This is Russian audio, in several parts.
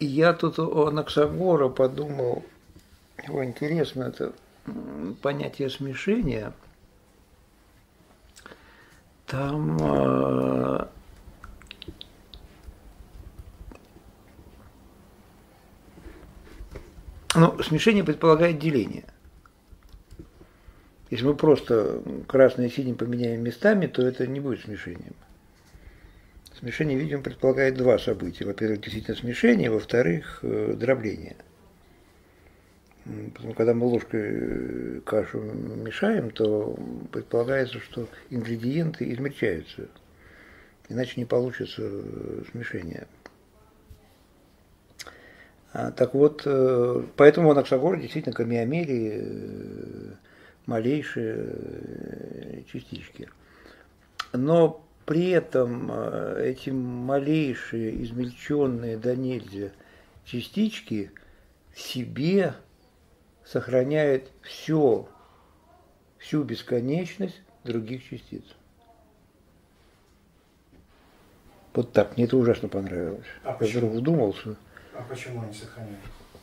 Я тут у Анаксагора подумал, его интересно, это понятие смешения. Там смешение предполагает деление. Если мы просто красное и синим поменяем местами, то это не будет смешением. Смешение, видимо, предполагает два события. Во-первых, действительно смешение, во-вторых, дробление. Потому когда мы ложкой кашу мешаем, то предполагается, что ингредиенты измельчаются. Иначе не получится смешение. Так вот, поэтому в Анаксагоре действительно камиомерии малейшие частички. Но при этом эти малейшие, измельченные до нельзя частички в себе сохраняют всю бесконечность других частиц. Вот так, мне это ужасно понравилось. Я вдруг вдумался. А почему они сохраняют?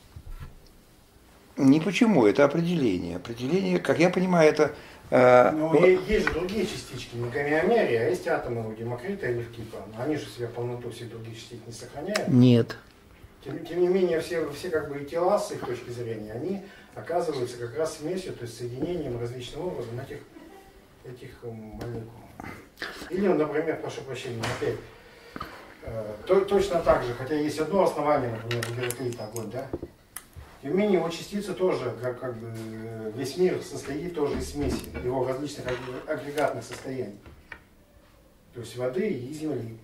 Не почему, это определение. Определение, как я понимаю, это... Есть же другие частички, не гомеомерии, а есть атомы у Демокрита или Евкипа. Они же в себе полноту всех других частиц не сохраняют. Нет. Тем не менее, все как бы и тела, с их точки зрения, они оказываются как раз смесью, то есть соединением различным образом этих молекул. Или, например, прошу прощения, опять, точно так же, хотя есть одно основание, например, у Гераклита огонь, да? Тем не менее, его частицы тоже, как бы весь мир состоит тоже из смеси, его различных агрегатных состояний. То есть воды и земли.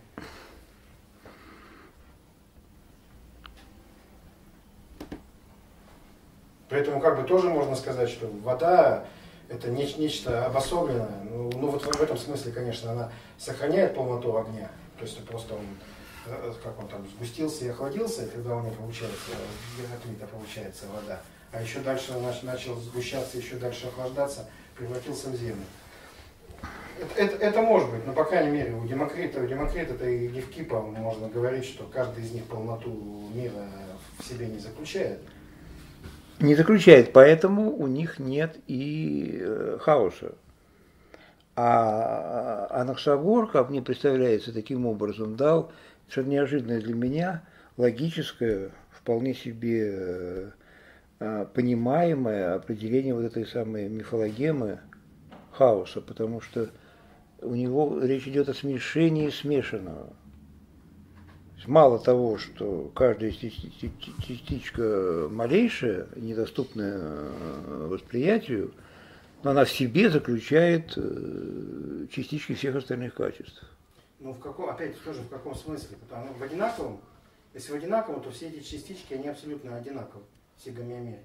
Поэтому как бы тоже можно сказать, что вода это нечто обособленное. Ну вот в этом смысле, конечно, она сохраняет полноту огня. То есть просто он, как он там, сгустился и охладился, и когда у него получается, Гераклита получается вода. А еще дальше начал сгущаться, еще дальше охлаждаться, превратился в землю. Это может быть, но по крайней мере у Демокрита и Евкипа можно говорить, что каждый из них полноту мира в себе не заключает. Не заключает, поэтому у них нет и хаоса. А Анаксагор, как мне представляется, таким образом дал что-то неожиданное для меня, логическое, вполне себе понимаемое определение вот этой самой мифологемы хаоса, потому что у него речь идет о смешении смешанного. Мало того, что каждая частичка малейшая, недоступная восприятию, но она в себе заключает частички всех остальных качеств. Ну, опять тоже в каком смысле? Потому что в одинаковом, если в одинаковом, то все эти частички, они абсолютно одинаковы, все гомеомерии.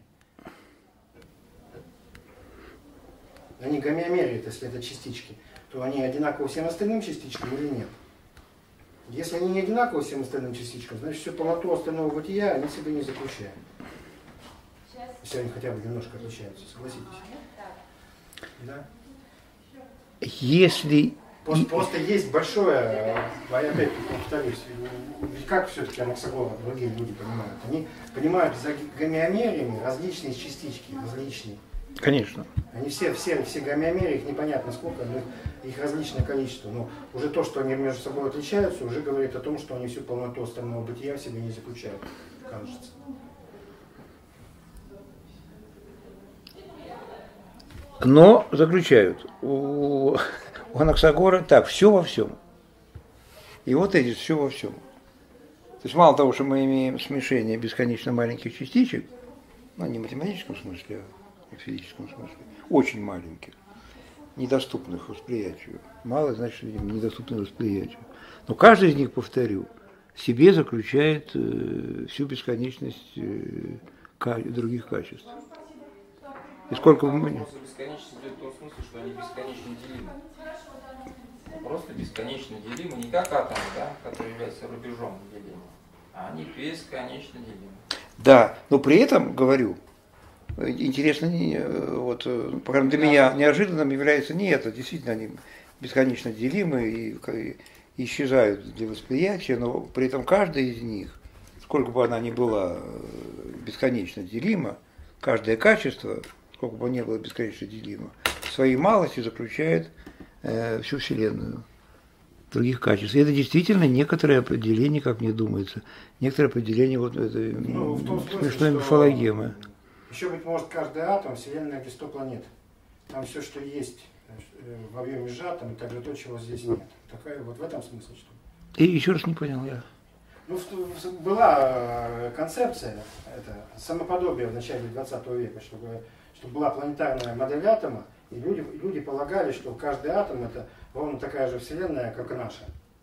Они гомеомерии, если это частички, то они одинаковы всем остальным частичкам или нет? Если они не одинаковы всем остальным частичкам, значит всю полноту остального бытия они в себе не заключают. Если они хотя бы немножко отличаются, согласитесь? Да? Если... Просто есть большое, а я опять повторюсь, как все-таки Анаксагора другие люди понимают? Они понимают за гомеомериями различные частички, различные. Конечно. Они все гомеомерии, их непонятно сколько, но их различное количество. Но уже то, что они между собой отличаются, уже говорит о том, что они всю полноту остального бытия в себе не заключают, кажется. Но заключают. У Анаксагора так, все во всем. И вот эти все во всем. То есть мало того, что мы имеем смешение бесконечно маленьких частичек, ну не в математическом смысле, а в физическом смысле, очень маленьких, недоступных восприятию. Мало, значит, видимо, недоступных восприятию. Но каждый из них, повторю, в себе заключает всю бесконечность других качеств. И сколько мы... Бесконечность идет в том смысле, что они бесконечно делимы. Просто бесконечно делимы, не как атомы, да, которые являются рубежом деления, а они бесконечно делимы. Да, но при этом, говорю, интересно, вот, по крайней мере, для меня неожиданным является не это. Действительно, они бесконечно делимы и исчезают для восприятия, но при этом каждый из них сколько бы она ни была бесконечно делима, каждое качество, сколько бы ни было бесконечно делимо, в своей малости заключает всю Вселенную других качеств. И это действительно некоторое определение, как мне думается, некоторое определение вот этой смешной мифологемы. Еще, быть может, каждый атом Вселенная где 100 планет. Там все, что есть в объеме сжатом, и также то, чего здесь нет. Такая вот в этом смысле, что. И еще раз не понял я. Ну, была концепция, это самоподобие в начале 20 века, чтобы была планетарная модель атома, и люди полагали, что каждый атом это ровно такая же Вселенная, как и наша.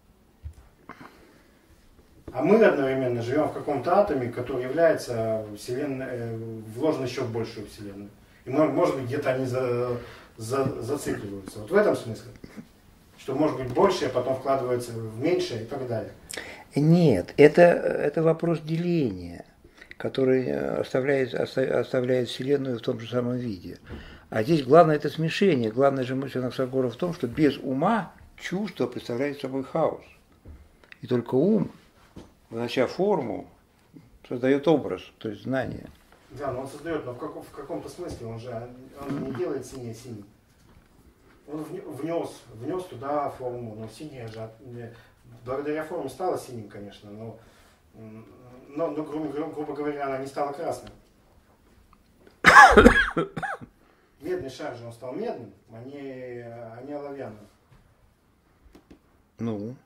А мы одновременно живем в каком-то атоме, который является вселенной, вложен еще в большую Вселенную. И может быть где-то они зацикливаются. Вот в этом смысле. Что может быть больше, а потом вкладывается в меньшее и так далее. Нет, это вопрос деления, который оставляет Вселенную в том же самом виде. А здесь главное это смешение. Главная же мысль Анаксагора в том, что без ума чувство представляет собой хаос. И только ум, вынося форму, создает образ, то есть знание. Да, но он создает, но в каком-то смысле он не делает синее синим. Он внес туда форму, но синее же благодаря форме стало синим, конечно, но грубо говоря, она не стала красной. Медный шар же он стал медным, а не оловянным. Ну.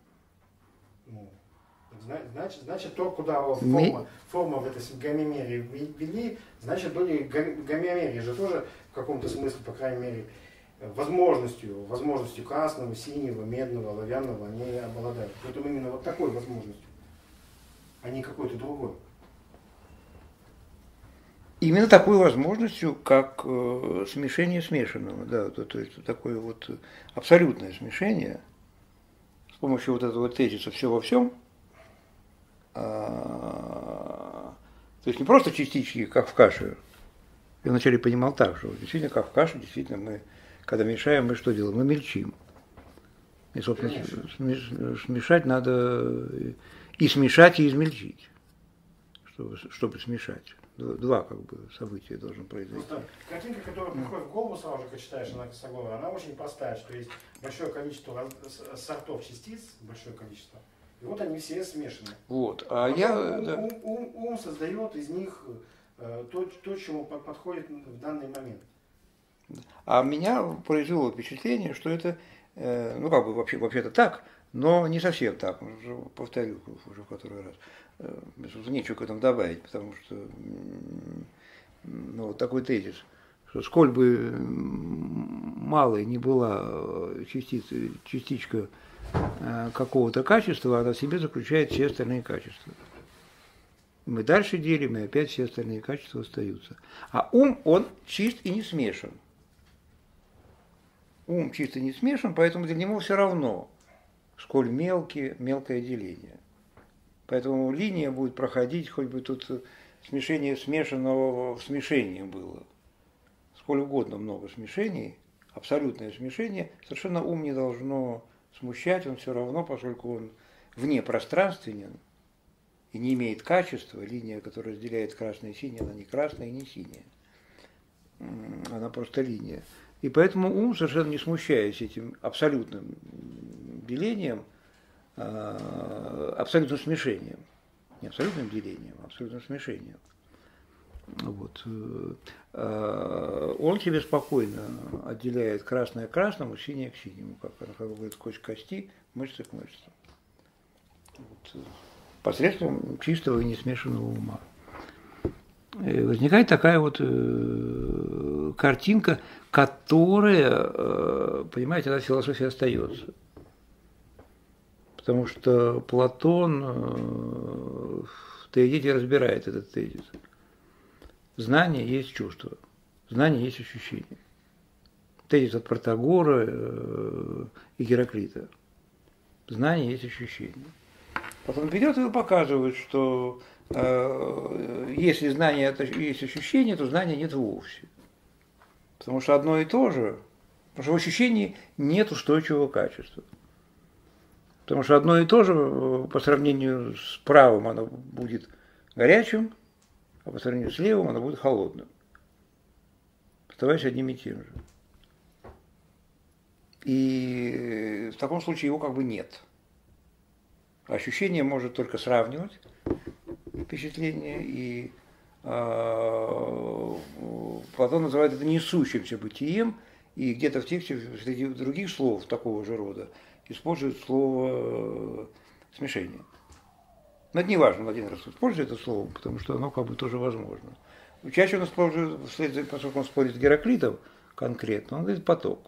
Значит, то, куда форма в этой гомеомерии ввели, значит, были гомеомерии же тоже в каком-то смысле, по крайней мере, возможностью красного, синего, медного, оловянного они обладают. Поэтому именно вот такой возможностью, а не какой-то другой. Именно такой возможностью, как смешение смешанного, да, то есть такое вот абсолютное смешение с помощью вот этого тезиса «все во всем», то есть не просто частички, как в каше. Я вначале понимал так, что действительно, как в каше, действительно, мы, когда мешаем, мы что делаем? Мы мельчим. И, собственно, смешать надо и смешать, и измельчить, чтобы смешать. Два как бы события должен произойти. Картинка, которая приходит в голову сразу же, когда читаешь Анаксагора, она очень простая, что есть большое количество сортов частиц, большое количество, и вот они все смешаны. Вот. Ум создает из них то, чему подходит в данный момент. А меня произвело впечатление, что это, ну как бы вообще-то так, но не совсем так. Уже повторю уже в который раз. Нечего к этому добавить, потому что ну, такой тезис, что сколь бы малой ни была частичка какого-то качества, она в себе заключает все остальные качества. Мы дальше делим, и опять все остальные качества остаются. А ум, он чист и не смешан. Ум чист и не смешан, поэтому для него все равно, сколь мелкое деление. Поэтому линия будет проходить, хоть бы тут смешение смешанного в смешении было. Сколь угодно много смешений, абсолютное смешение, совершенно ум не должно смущать, он все равно, поскольку он внепространственен и не имеет качества, линия, которая разделяет красное и синее, она не красная и не синяя. Она просто линия. И поэтому ум, совершенно не смущаясь этим абсолютным делением, абсолютным смешением, не абсолютным делением, а абсолютным смешением. Вот. Он себе спокойно отделяет красное к красному, синее к синему, как говорит, кость к кости, мышцы к мышцам. Вот. Посредством чистого и несмешанного ума. И возникает такая вот картинка, которая, понимаете, эта философия остается. Потому что Платон в Теодите разбирает этот тезис. Знание есть чувство, знание есть ощущение. Тезис от Протагора и Гераклита. Знание есть ощущение. Потом берет и показывает, что если знание есть ощущение, то знания нет вовсе. Потому что одно и то же, потому что в ощущении нет устойчивого качества. Потому что одно и то же по сравнению с правым оно будет горячим, а по сравнению с левым оно будет холодным, оставаясь одним и тем же. И в таком случае его как бы нет. Ощущение может только сравнивать впечатление, и Платон называет это несущимся бытием, и где-то в тексте среди других слов такого же рода использует слово смешение. Но это не важно, один раз использует это слово, потому что оно как бы тоже возможно. Чаще он использует, поскольку он спорит с Гераклитом конкретно, он говорит поток.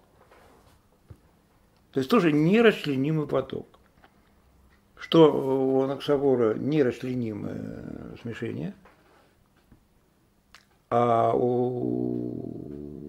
То есть тоже нерасчленимый поток. Что у Анаксагора нерасчленимое смешение, а у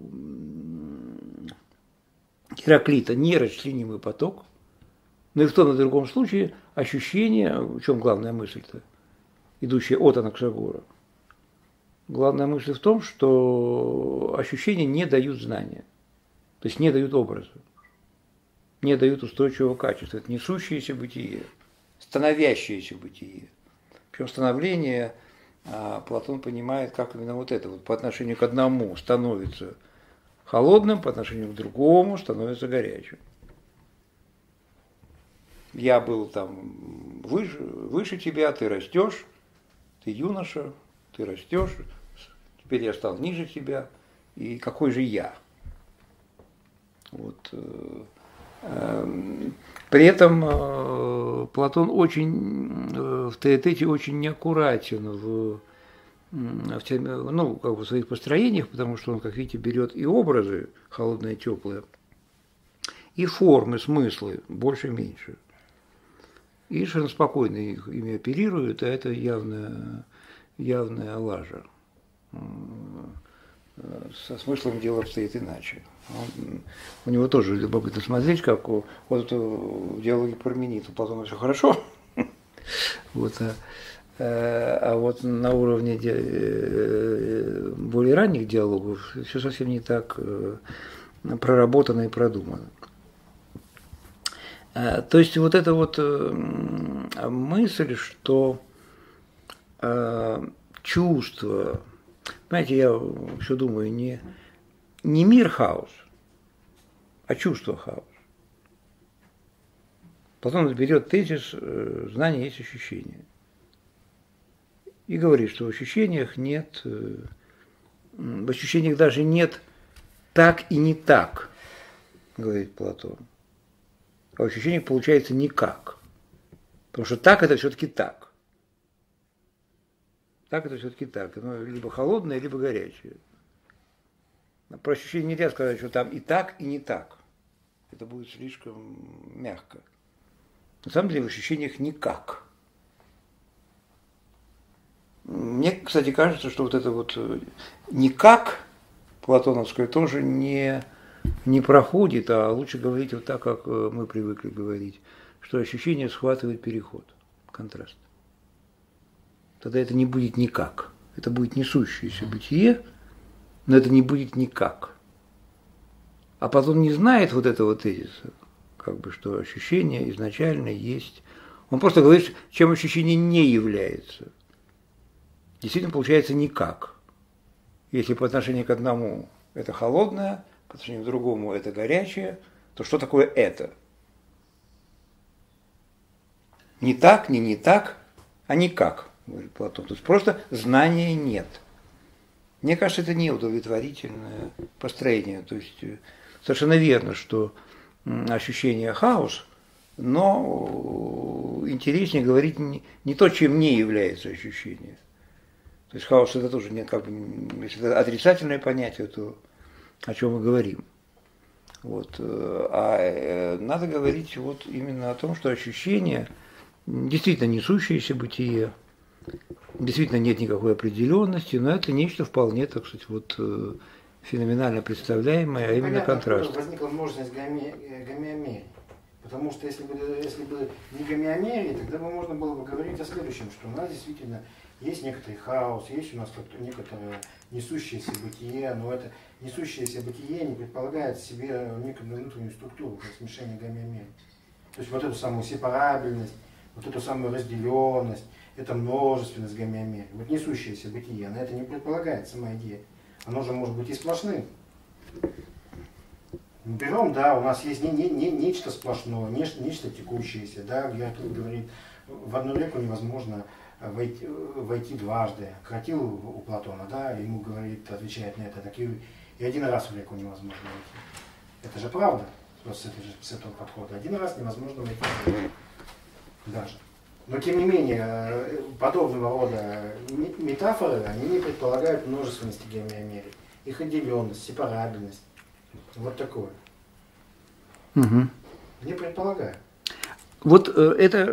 Гераклита нерасчленимый поток. Но и в том и в другом случае ощущение, в чем главная мысль-то, идущая от Анаксагора? Главная мысль в том, что ощущения не дают знания, то есть не дают образа, не дают устойчивого качества. Это несущееся бытие, становящееся бытие. Причем становление Платон понимает, как именно вот это, вот по отношению к одному становится холодным, по отношению к другому становится горячим. Я был там выше тебя, ты растешь, ты юноша, ты растешь, теперь я стал ниже тебя, и какой же я? Вот. При этом Платон в Теэтете очень неаккуратен в своих построениях, потому что он, как видите, берет и образы холодные, теплые, и формы, смыслы, больше-меньше. И совершенно спокойно ими оперирует, а это явная лажа. Со смыслом дело обстоит иначе. У него тоже любопытно смотреть, как вот в диалоге Парменида у Платона все хорошо, вот, а вот на уровне более ранних диалогов все совсем не так проработано и продумано. То есть вот эта вот мысль, что чувство, знаете, я все думаю, не мир хаос, а чувство хаос. Платон берет тезис «знание есть ощущение» и говорит, что в ощущениях даже нет так и не так, говорит Платон. А в ощущениях получается никак. Потому что так это все-таки так. Так это все-таки так. Оно либо холодное, либо горячее. Про ощущение нельзя сказать, что там и так, и не так. Это будет слишком мягко. На самом деле в ощущениях никак. Мне, кстати, кажется, что вот это вот никак платоновское тоже не проходит, а лучше говорить вот так, как мы привыкли говорить, что ощущение схватывает переход, контраст. Тогда это не будет никак. Это будет несущееся бытие, но это не будет никак. А Платон не знает вот этого тезиса, как бы, что ощущение изначально есть. Он просто говорит, чем ощущение не является. Действительно получается никак. Если по отношению к одному это холодное, по отношению к другому это горячее, то что такое это? Не так, не так, а никак, говорит Платон. То есть просто знания нет. Мне кажется, это неудовлетворительное построение. То есть совершенно верно, что ощущение хаос, но интереснее говорить не то, чем не является ощущение. То есть хаос это тоже не как бы, если это отрицательное понятие, то о чем мы говорим. Вот. А надо говорить вот именно о том, что ощущение действительно несущееся бытие, действительно нет никакой определенности, но это нечто вполне, так сказать, вот феноменально представляемое, а именно контраст. Возникла множественность гомеомерий. Потому что если бы не гомеомерии, тогда бы можно было бы говорить о следующем, что у нас действительно есть некоторый хаос, есть у нас некоторое несущееся бытие, но это несущееся бытие не предполагает в себе некую внутреннюю структуру, как смешение гомеомерий. То есть вот эту самую сепарабельность, вот эту самую разделенность, это множественность гомеомерии. Вот несущееся бытие, она это не предполагает, сама идея. Оно же может быть и сплошным. Берем, да, у нас есть нечто сплошное, нечто текущееся, да, Гертруда говорит, в одну реку невозможно войти дважды. Кротил у Платона, да, ему говорит, отвечает на это, так и один раз в реку невозможно войти. Это же правда, с этого подхода. Один раз невозможно войти в реку даже. Но тем не менее, подобного рода метафоры, они не предполагают множественности гомеомерии, их отделенность, сепарабельность. Вот такое. Угу. Не предполагаю. Вот это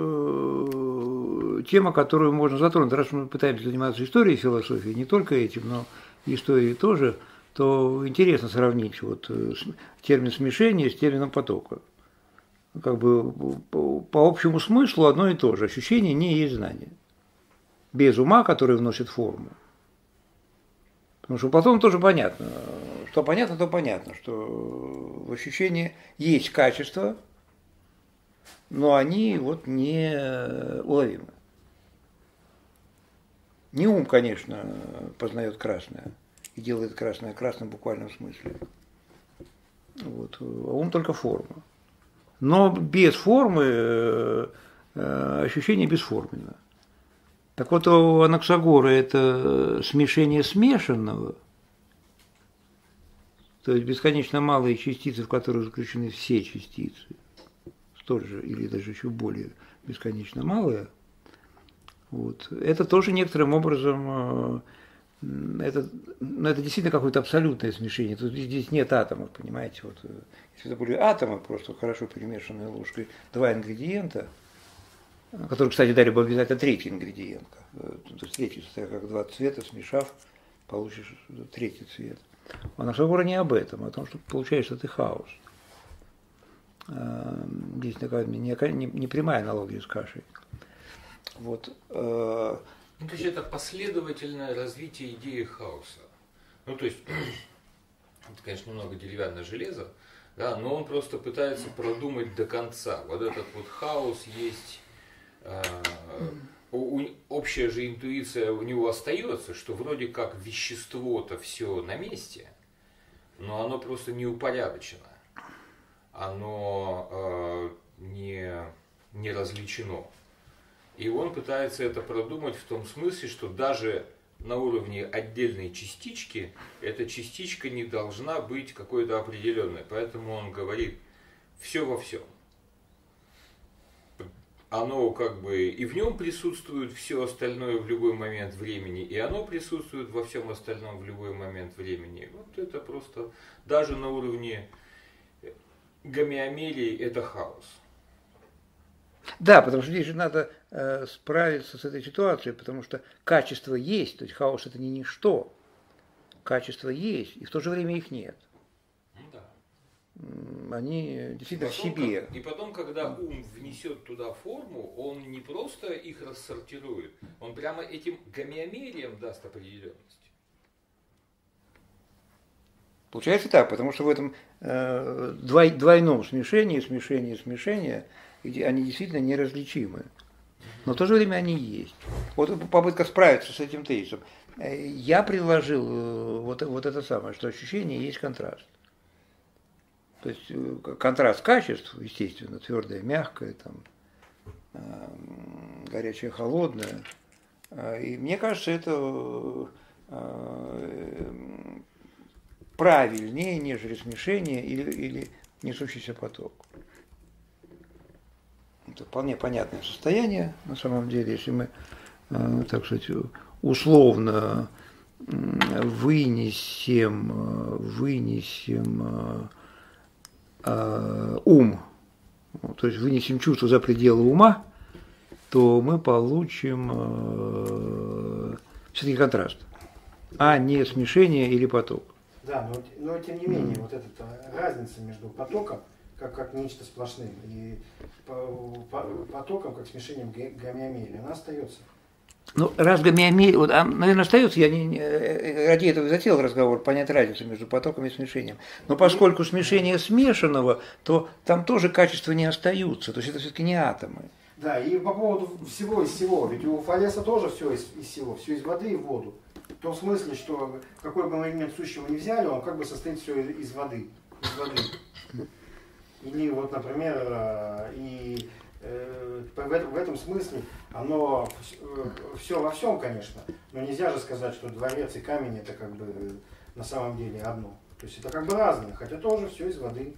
тема, которую можно затронуть. Раз мы пытаемся заниматься историей философии, не только этим, но историей тоже, то интересно сравнить вот термин смешения с термином потока. Как бы по общему смыслу одно и то же. Ощущение не есть знание. Без ума, который вносит форму. Потому что потом тоже понятно. Что понятно, то понятно, что в ощущении есть качества, но они вот не уловимы. Не ум, конечно, познает красное и делает красное красным в буквальном смысле. Вот. А ум только форма. Но без формы ощущение бесформенно. Так вот, у Анаксагора это смешение смешанного, то есть бесконечно малые частицы, в которых заключены все частицы, столь же или даже еще более бесконечно малые, вот, это тоже некоторым образом, это действительно какое-то абсолютное смешение. Тут здесь нет атомов, понимаете. Вот, если это были атомы, просто хорошо перемешанные ложкой, два ингредиента, который, кстати, дали бы обязательно третий ингредиент. То есть третий, как два цвета, смешав, получишь третий цвет. А Анаксагора не об этом, а о том, что получаешь, что ты хаос. Здесь такая не прямая аналогия с кашей. Вот. Ну, то есть это последовательное развитие идеи хаоса. Ну, то есть, это, конечно, немного деревянное железо, да, но он просто пытается продумать до конца. Вот этот вот хаос есть. Общая же интуиция у него остается, что вроде как вещество-то все на месте, но оно просто не упорядочено, оно не различено. И он пытается это продумать в том смысле, что даже на уровне отдельной частички эта частичка не должна быть какой-то определенной. Поэтому он говорит все во всем. Оно как бы и в нем присутствует все остальное в любой момент времени, и оно присутствует во всем остальном в любой момент времени. Вот это просто даже на уровне гомеомерии это хаос. Да, потому что здесь же надо справиться с этой ситуацией, потому что качество есть, то есть хаос это не ничто. Качества есть, и в то же время их нет. Они действительно в себе. И потом, когда ум внесет туда форму, он не просто их рассортирует, он прямо этим гомеомериям даст определенность. Получается так, потому что в этом двойном смешении, они действительно неразличимы. Но в то же время они есть. Вот попытка справиться с этим тезисом. Я предложил вот это самое, что ощущение есть контраст. То есть контраст качеств, естественно, твердое, мягкое, там, горячее, холодное. И мне кажется, это правильнее, нежели смешение или несущийся поток. Это вполне понятное состояние, на самом деле, если мы, так сказать, условно вынесем ум, то есть вынесем чувство за пределы ума, то мы получим все-таки контраст, а не смешение или поток. Да, но тем не менее, вот эта разница между потоком, как нечто сплошным, и потоком, как смешением гомеомерии, она остается. Ну, раз гомеомерия, вот, наверное, остается, я ради этого и затеял разговор, понять разницу между потоком и смешением. Но поскольку смешение смешанного, то там тоже качества не остаются, то есть это все-таки не атомы. Да, и по поводу всего из всего, ведь у Фалеса тоже все из всего, все из воды и в воду. В том смысле, что какой бы элемент сущего ни взяли, он как бы состоит все из воды. Из воды. Или вот, например, в этом смысле оно все во всем, конечно, но нельзя же сказать, что дворец и камень это как бы на самом деле одно. То есть это как бы разное, хотя тоже все из воды.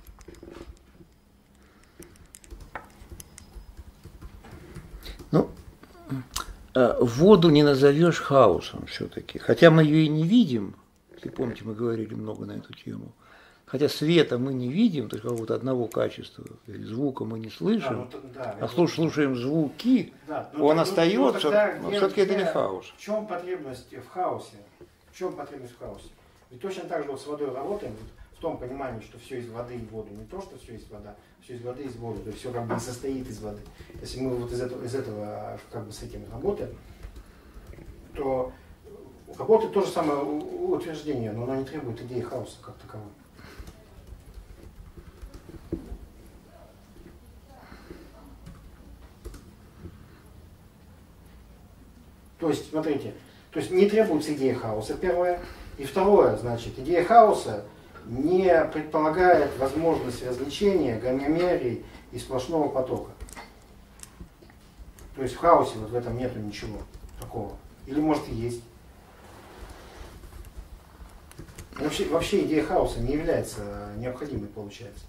Ну, воду не назовешь хаосом все-таки. Хотя мы ее и не видим. Если помните, мы говорили много на эту тему. Хотя света мы не видим, то есть какого-то одного качества, или звука мы не слышим, слушаем звуки, да, он остается, но все-таки это не хаос. В чем потребность в хаосе? В чем потребность в хаосе? Ведь точно так же вот с водой работаем, вот в том понимании, что все из воды и воду. Не то, что все из вода, все из воды и из воды. То есть все как бы состоит из воды. Если мы вот из этого как бы с этим работаем, то работает то же самое утверждение, но оно не требует идеи хаоса как таковой. То есть, смотрите, то есть не требуется идея хаоса, первое. И второе, значит, идея хаоса не предполагает возможность развлечения, гомеомерии и сплошного потока. То есть в хаосе вот в этом нету ничего такого. Или может и есть. Вообще идея хаоса не является необходимой, получается.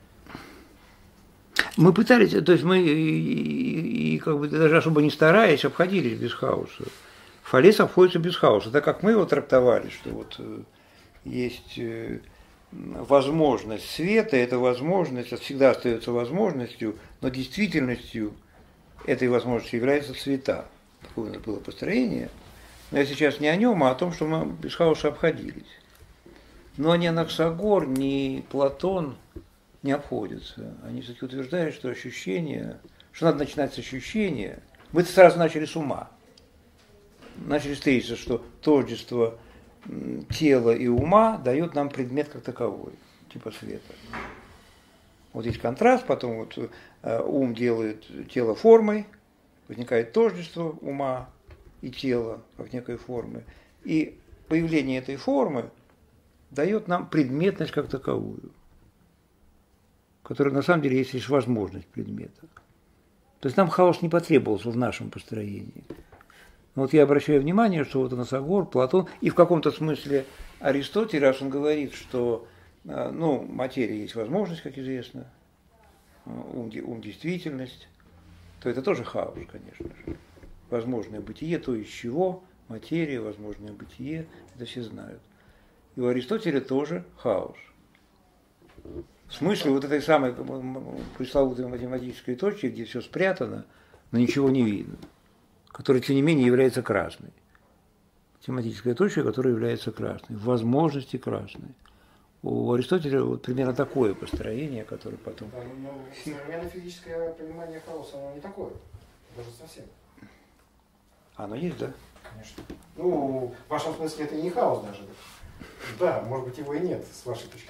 Мы пытались, то есть мы и как бы даже особо не стараясь, обходились без хаоса. Фалес обходится без хаоса, так как мы его трактовали, что вот есть возможность света, эта возможность всегда остается возможностью, но действительностью этой возможности является цвета. Такое у нас было построение. Но я сейчас не о нем, а о том, что мы без хаоса обходились. Но ни Анаксагор, ни Платон не обходятся. Они все-таки утверждают, что ощущение, что надо начинать с ощущения. Мы сразу начали с ума. Начали встретиться, что тождество тела и ума дает нам предмет как таковой, типа света. Вот есть контраст, потом вот ум делает тело формой, возникает тождество ума и тела как некой формы. И появление этой формы дает нам предметность как таковую, которая на самом деле есть лишь возможность предмета. То есть нам хаос не потребовался в нашем построении. Но вот я обращаю внимание, что вот Анаксагор, Платон и в каком-то смысле Аристотель, раз он говорит, что материя есть возможность, как известно, ум действительность, то это тоже хаос, конечно же. Возможное бытие, то из чего, материя, возможное бытие, это все знают. И у Аристотеля тоже хаос. В смысле вот этой самой пресловутой математической точки, где все спрятано, но ничего не видно, которая, тем не менее, является красной. Математическая точка, которая является красной, в возможности красной. У Аристотеля вот примерно такое построение, которое потом... Да, но современное физическое понимание хаоса, оно не такое, даже совсем. Оно есть, да? Конечно. Ну, в вашем смысле это не хаос даже. Да, может быть, его и нет, с вашей точки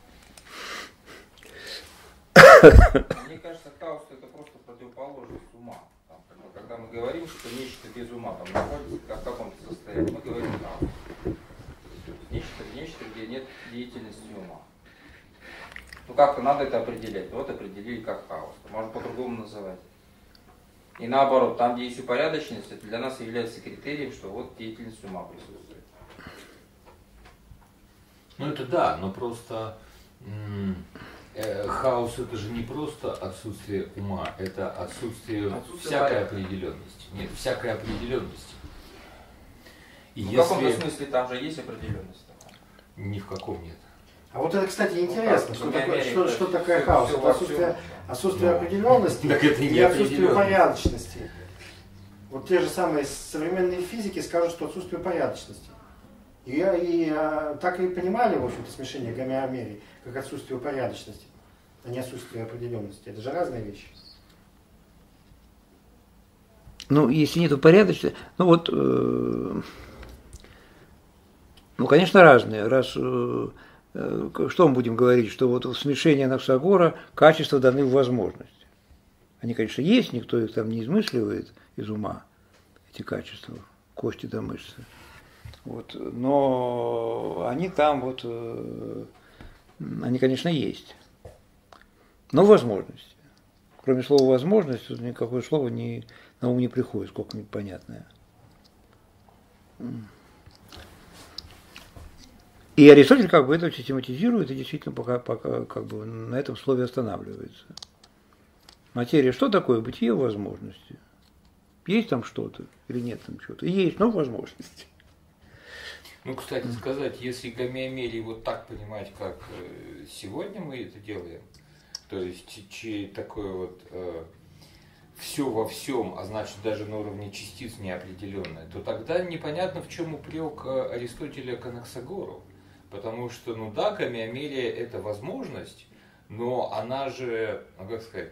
зрения. Мне кажется, хаос это просто противоположность ума. Когда мы говорим, что нечто без ума там находится в каком-то состоянии, мы говорим хаос. Нечто, где нет деятельности ума. Ну как-то надо это определять. Вот определили как хаос. Можно по-другому называть. И наоборот, там, где есть упорядоченность, это для нас является критерием, что вот деятельность ума присутствует. Ну это да, но просто хаос это же не просто отсутствие ума, это отсутствие всякой определенности. Нет, всякой определенности. И в каком-то смысле там же есть определенность. Ни в каком нет. А вот это, кстати, интересно, что такое хаос? Это отсутствие определенности и отсутствие упорядоченности. Вот те же самые современные физики скажут, что отсутствие упорядоченности. И так и понимали, в общем-то, смешение гомеомерии, как отсутствие упорядоченности, а не отсутствие определенности. Это же разные вещи. Ну, если нет упорядоченности, конечно, разные. Что мы будем говорить, что вот в смешении Анаксагора качества даны в возможности. Они, конечно, есть, никто их там не измысливает из ума, эти качества, кости до мышцы. Вот. Но они там вот, они, конечно, есть. Но возможности. Кроме слова возможность, тут никакое слово на ум не приходит, сколько-нибудь понятное. И Аристотель как бы это систематизирует и действительно пока как бы на этом слове останавливается. Материя что такое? Бытие возможности. Есть там что-то или нет там чего-то? Есть, но возможности. Ну, кстати сказать, если гомеомелий вот так понимать, как сегодня мы это делаем, то есть такое вот все во всем, а значит даже на уровне частиц неопределенное, то тогда непонятно, в чем упрек Аристотеля к Анаксагору. Потому что, ну да, гомеомелия это возможность, но она же, ну как сказать,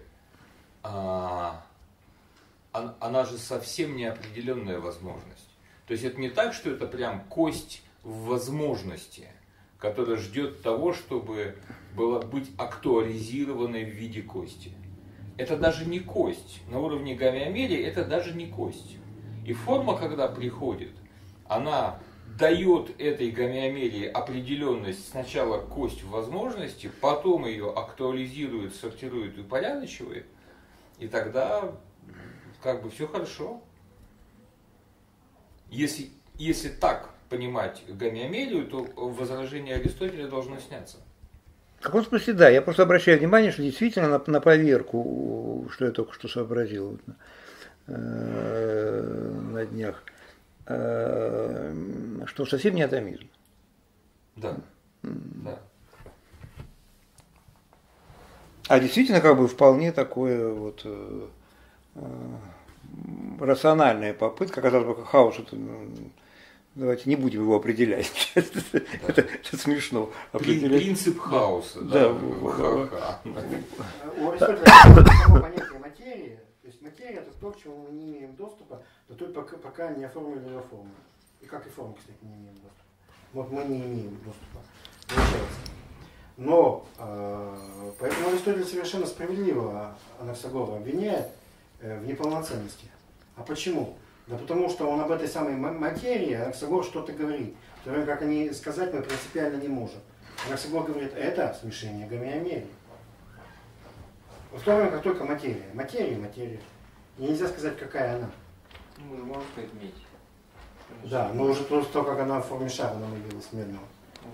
она же совсем неопределенная возможность. То есть это не так, что это прям кость в возможности, которая ждет того, чтобы быть актуализированной в виде кости. Это даже не кость. На уровне гомеомелии это даже не кость. И форма, когда приходит, она дает этой гомеомелии определенность, сначала кость в возможности, потом ее актуализирует, сортирует и упорядочивает, и тогда как бы все хорошо. Если так понимать гомеомелию, то возражение Аристотеля должно сняться. В каком смысле, да. Я просто обращаю внимание, что действительно на поверку, что я только что сообразил на днях, что совсем не атомизм. Да. Да. А действительно, как бы вполне такое вот рациональная попытка, казалось бы, хаос, это, давайте не будем его определять. Это смешно. Принцип хаоса. Да. У Аристотеля само понятие материи, то есть материя это то, к чему мы не имеем доступа, до той, пока не оформили ее форму. И как и форму, кстати, не имеем доступа. Вот мы не имеем доступа. Получается. Но поэтому Аристотель совершенно справедливо Анаксагора обвиняет в неполноценности. А почему? Да потому что он об этой самой материи, Анаксагор что-то говорит. В то время как они сказать мы принципиально не можем. Анаксагор говорит, это смешение гомеомелии. В то время как только материя. Материя. И нельзя сказать, какая она. Ну, мы же можем сказать медь. Да, но уже после того, как она в форме шара нам явилась медного.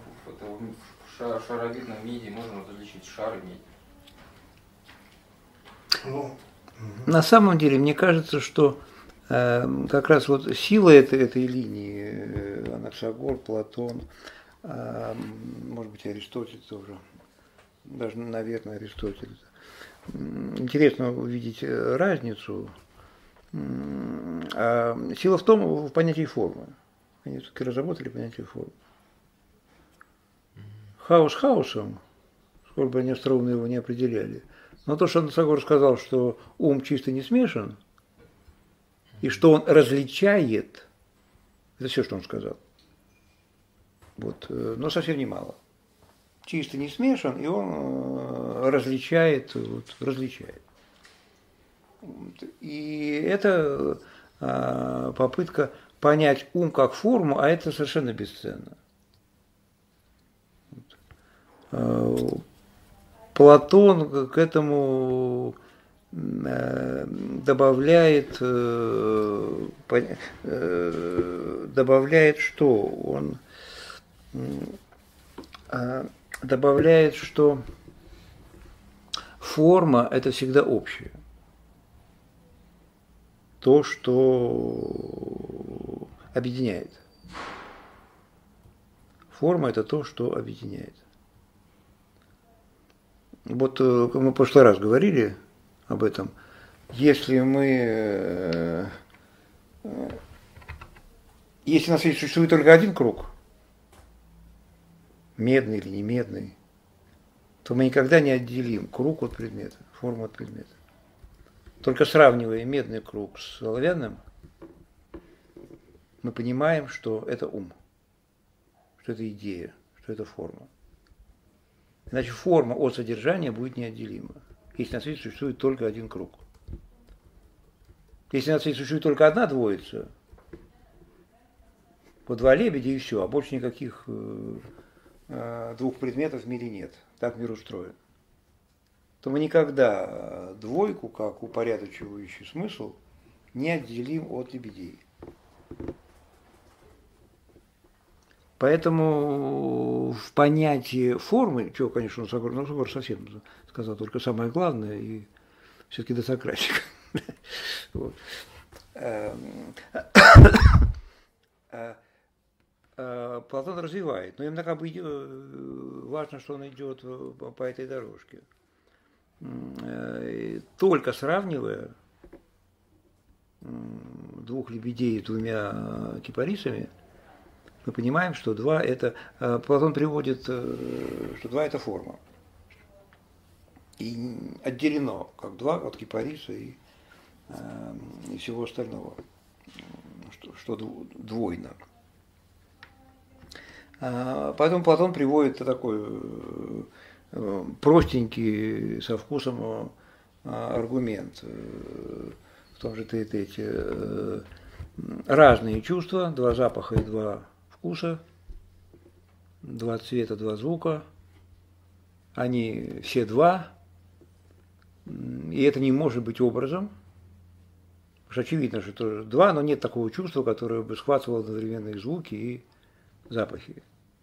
В шаровидном меди можно различить шар и медь. Ну, на самом деле, мне кажется, что как раз вот сила этой линии, Анаксагор, Платон, может быть, Аристотель тоже, даже, наверное, Аристотель. Интересно увидеть разницу. Сила в том, в понятии формы. Они все-таки разработали понятие формы. Хаос хаосом, сколько бы они остроумно его не определяли. Но то, что Анаксагор сказал, что ум чисто не смешан, и что он различает, это все, что он сказал. Вот, но совсем немало. Чисто не смешан, и он различает. И это попытка понять ум как форму, а это совершенно бесценно. Платон к этому добавляет, что он добавляет, что форма – это всегда общее. То, что объединяет. Форма – это то, что объединяет. Вот мы в прошлый раз говорили об этом. Если на свете существует только один круг, медный или не медный, то мы никогда не отделим круг от предмета, форму от предмета. Только сравнивая медный круг с оловянным, мы понимаем, что это ум, что это идея, что это форма. Иначе форма от содержания будет неотделима, если на свете существует только один круг. Если на свете существует только одна двоица, по два лебедя и все, а больше никаких двух предметов в мире нет. Так мир устроен. То мы никогда двойку, как упорядочивающий смысл, не отделим от лебедей. Поэтому в понятии формы, чего, конечно, Сагор совсем сказал только самое главное, и все-таки досократик. Вот. Платон развивает, но именно как бы важно, что он идет по этой дорожке. Только сравнивая двух лебедей с двумя кипарисами, мы понимаем, что два это... Платон приводит, что два это форма. И отделено, как два от кипариса и всего остального, что двойно. Поэтому Платон приводит такой простенький со вкусом аргумент в том же Теэтете. Разные чувства, два запаха и два вкуса, два цвета, два звука, они все два, и это не может быть образом, потому что очевидно, что это два, но нет такого чувства, которое бы схватывало одновременно и звуки, и запахи.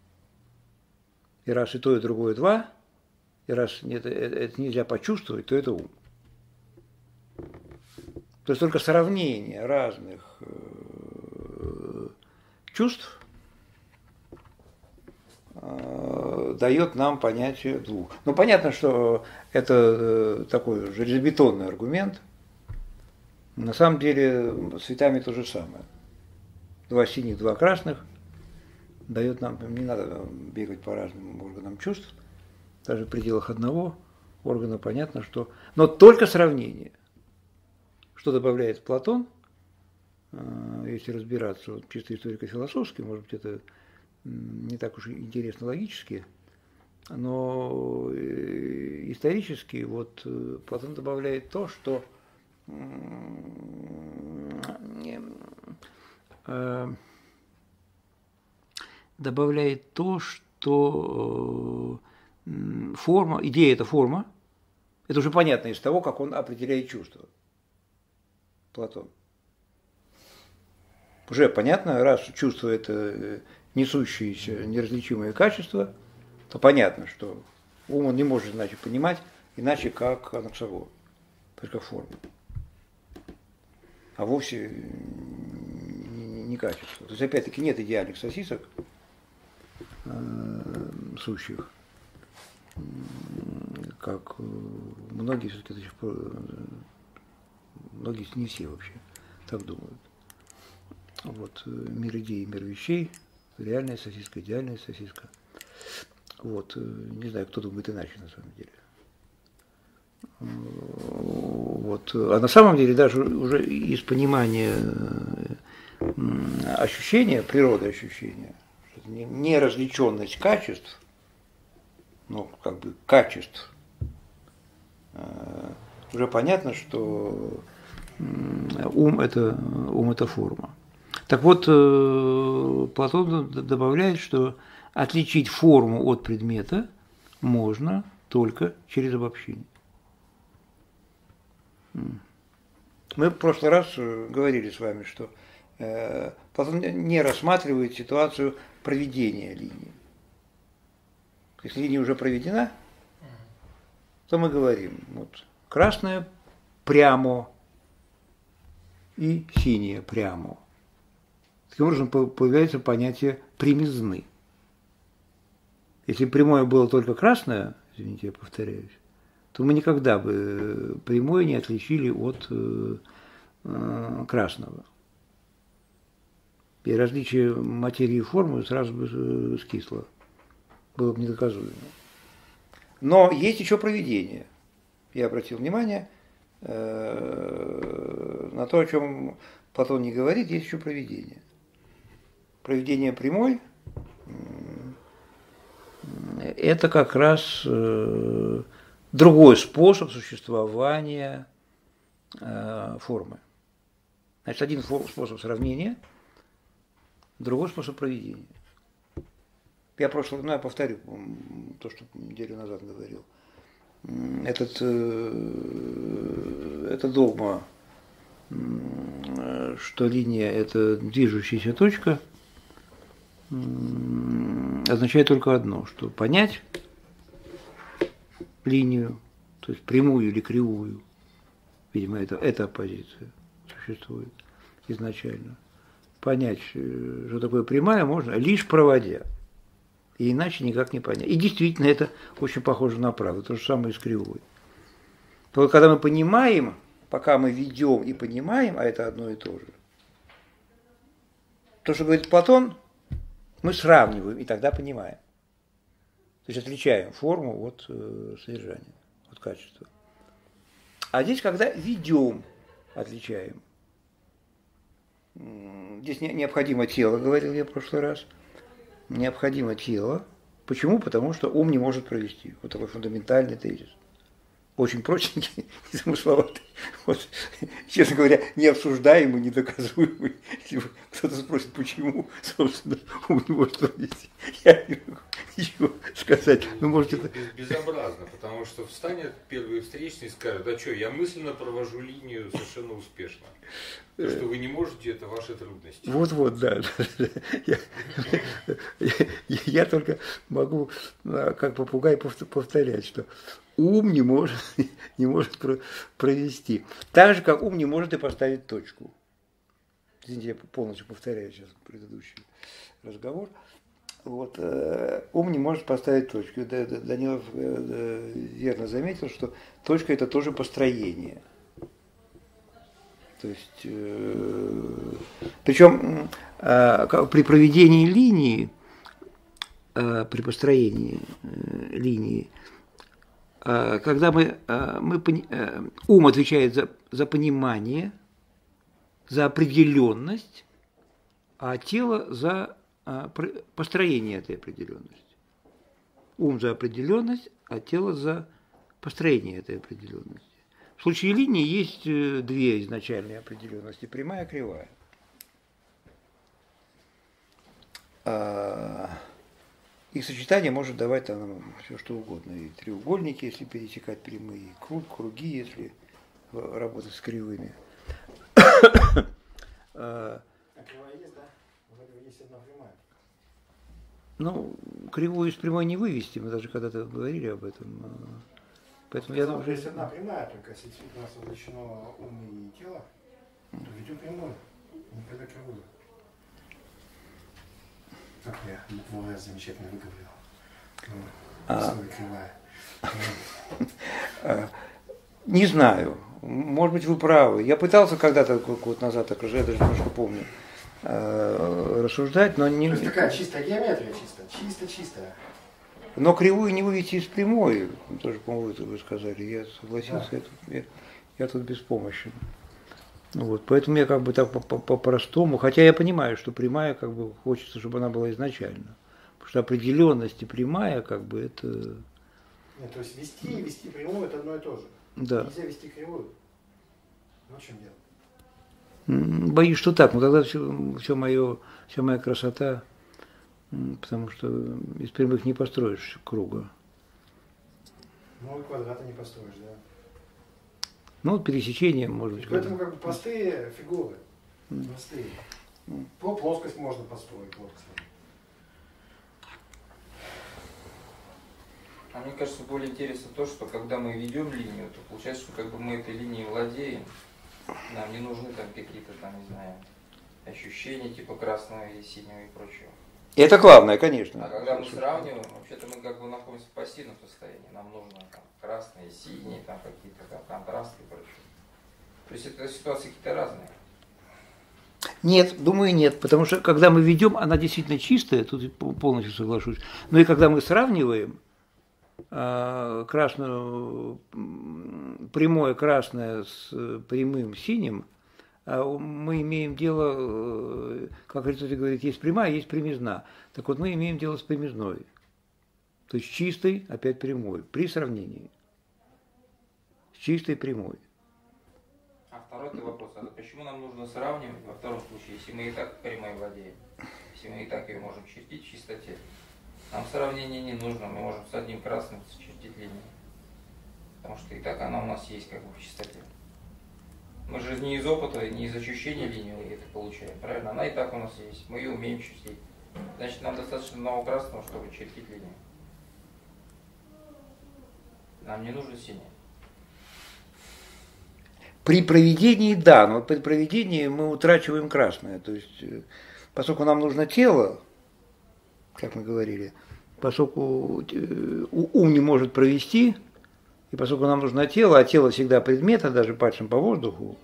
И раз и то, и другое два, и раз это нельзя почувствовать, то это ум. То есть только сравнение разных чувств дает нам понятие двух. Ну, понятно, что это такой железобетонный аргумент. На самом деле с цветами то же самое. Два синих, два красных дает нам, не надо бегать по разным органам чувств, даже в пределах одного органа понятно, что... Но только сравнение. Что добавляет Платон, если разбираться вот, чисто историко-философски, может быть, это не так уж и интересно логически, но исторически вот Платон добавляет то, что форма, идея это форма, это уже понятно из того, как он определяет чувства. Платон. Уже понятно, раз чувство это несущееся неразличимое качество, то понятно, что ум он не может иначе понимать, иначе как Анаксагор, только форму. А вовсе не качество. То есть опять-таки нет идеальных сосисок сущих, как многие все-таки до сих пор, многие, не все вообще, так думают. Вот, мир идей, мир вещей, реальная сосиска, идеальная сосиска. Вот, не знаю, кто думает иначе на самом деле. Вот. А на самом деле даже уже из понимания ощущения, природы ощущения, неразличенность качеств, ну, как бы качеств, уже понятно, что ум это форма. Так вот, Платон добавляет, что отличить форму от предмета можно только через обобщение. Мы в прошлый раз говорили с вами, что Платон не рассматривает ситуацию проведения линии. Если линия уже проведена, то мы говорим, вот, красное прямо и синее прямо. Таким образом появляется понятие прямизны. Если прямое было только красное, извините, я повторяюсь, то мы никогда бы прямое не отличили от красного. И различие материи и формы сразу бы скисло. Было бы недоказуемо. Но есть еще проведение. Я обратил внимание на то, о чем Платон не говорит, есть еще проведение. Проведение прямой – это как раз другой способ существования формы. Значит, один способ сравнения, другой способ проведения. Я я повторю то, что неделю назад говорил. Это догма, что линия – это движущаяся точка, означает только одно, что понять линию, то есть прямую или кривую, видимо, эта оппозиция существует изначально. Понять, что такое прямая, можно лишь проводя. И иначе никак не понять. И действительно, это очень похоже на правду. То же самое и с кривой. Только когда мы понимаем, пока мы ведем и понимаем, а это одно и то же, то, что говорит Платон, мы сравниваем и тогда понимаем. То есть отличаем форму от содержания, от качества. А здесь, когда ведем, отличаем. Здесь необходимо тело, говорил я в прошлый раз. Необходимо тело. Почему? Потому что ум не может провести. Вот такой фундаментальный тезис. Очень простенький, незамысловатый. Вот, честно говоря, необсуждаемый, недоказуемый. Если кто-то спросит, почему, собственно, ум не может провести, я не могу ничего сказать. Ну, может, это... Безобразно, потому что встанет первый встречный и скажет: да что, я мысленно провожу линию совершенно успешно. То, что вы не можете, это ваши трудности. Вот, да. Я только могу, как попугай, повторять, что ум не может провести. Так же, как ум не может и поставить точку. Извините, я полностью повторяю сейчас предыдущий разговор. Вот, ум не может поставить точку. Данилов верно заметил, что точка – это тоже построение. То есть, причем при проведении линии, при построении линии, когда ум отвечает за понимание, за определенность, а тело за построение этой определенности. Ум за определенность, а тело за построение этой определенности. В случае линии есть две изначальные определенности – прямая и кривая. Их сочетание может давать там все что угодно. И треугольники, если пересекать прямые, и круги, если работать с кривыми. А кривая есть, да? Вроде есть одна прямая. Ну, кривую из прямой не вывести, мы даже когда-то говорили об этом. Поэтому я думаю, есть одна прямая, только если действительно у нас совмещено ум и тело, то ведем прямую, никогда кривую. Как я букву «С» замечательно выговорил. Кривая. Не знаю. Может быть, вы правы. Я пытался когда-то, год назад, так уже, я даже немножко помню, рассуждать, но не... То есть такая чистая геометрия, чистая. Но кривую не вывести из прямой, тоже, по-моему, вы сказали, я согласился, да. Я тут беспомощен. Вот, поэтому я как бы так по-простому, хотя я понимаю, что прямая, как бы, хочется, чтобы она была изначально. Потому что определенность и прямая, как бы, это... Нет, то есть вести и вести прямую – это одно и то же. Да. Нельзя вести кривую. Вот в чем дело. Боюсь, что так, но тогда вся моя красота, потому что из прямых не построишь круга. Ну и квадрата не построишь, да. Ну, пересечение, может быть. Поэтому как бы простые фигуры. Простые. Плоскость можно построить, плоскость. А мне кажется, более интересно то, что когда мы ведем линию, то получается, что как бы мы этой линией владеем. Нам не нужны там какие-то там, не знаю, ощущения типа красного и синего и прочего. Это главное, конечно. А когда мы сравниваем, вообще-то мы как бы находимся в пассивном состоянии. Нам нужно там красные, синие, там какие-то там контрасты и прочее. То есть это ситуации какие-то разные. Нет, думаю, нет, потому что когда мы ведем, она действительно чистая, тут полностью соглашусь. Но и когда мы сравниваем красную, прямое красное с прямым синим, мы имеем дело, как Аристотель говорит, есть прямая, есть прямизна. Так вот, мы имеем дело с прямизной. То есть чистой, опять прямой, при сравнении. С чистой прямой. А Второй вопрос, а почему нам нужно сравнивать во втором случае, если мы и так прямой владеем, если мы и так ее можем чертить в чистоте, нам сравнение не нужно, мы можем с одним красным чертить линию, потому что и так она у нас есть как бы в чистоте. Мы же не из опыта, не из ощущения линии это получаем, правильно? Она и так у нас есть, мы ее умеем чертить. Значит, нам достаточно одного красного, чтобы чертить линию. Нам не нужно синее. При проведении, да, но при проведении мы утрачиваем красное. То есть, поскольку нам нужно тело, как мы говорили, поскольку ум не может провести, и поскольку нам нужно тело, а тело всегда предмет, а даже пальцем по воздуху,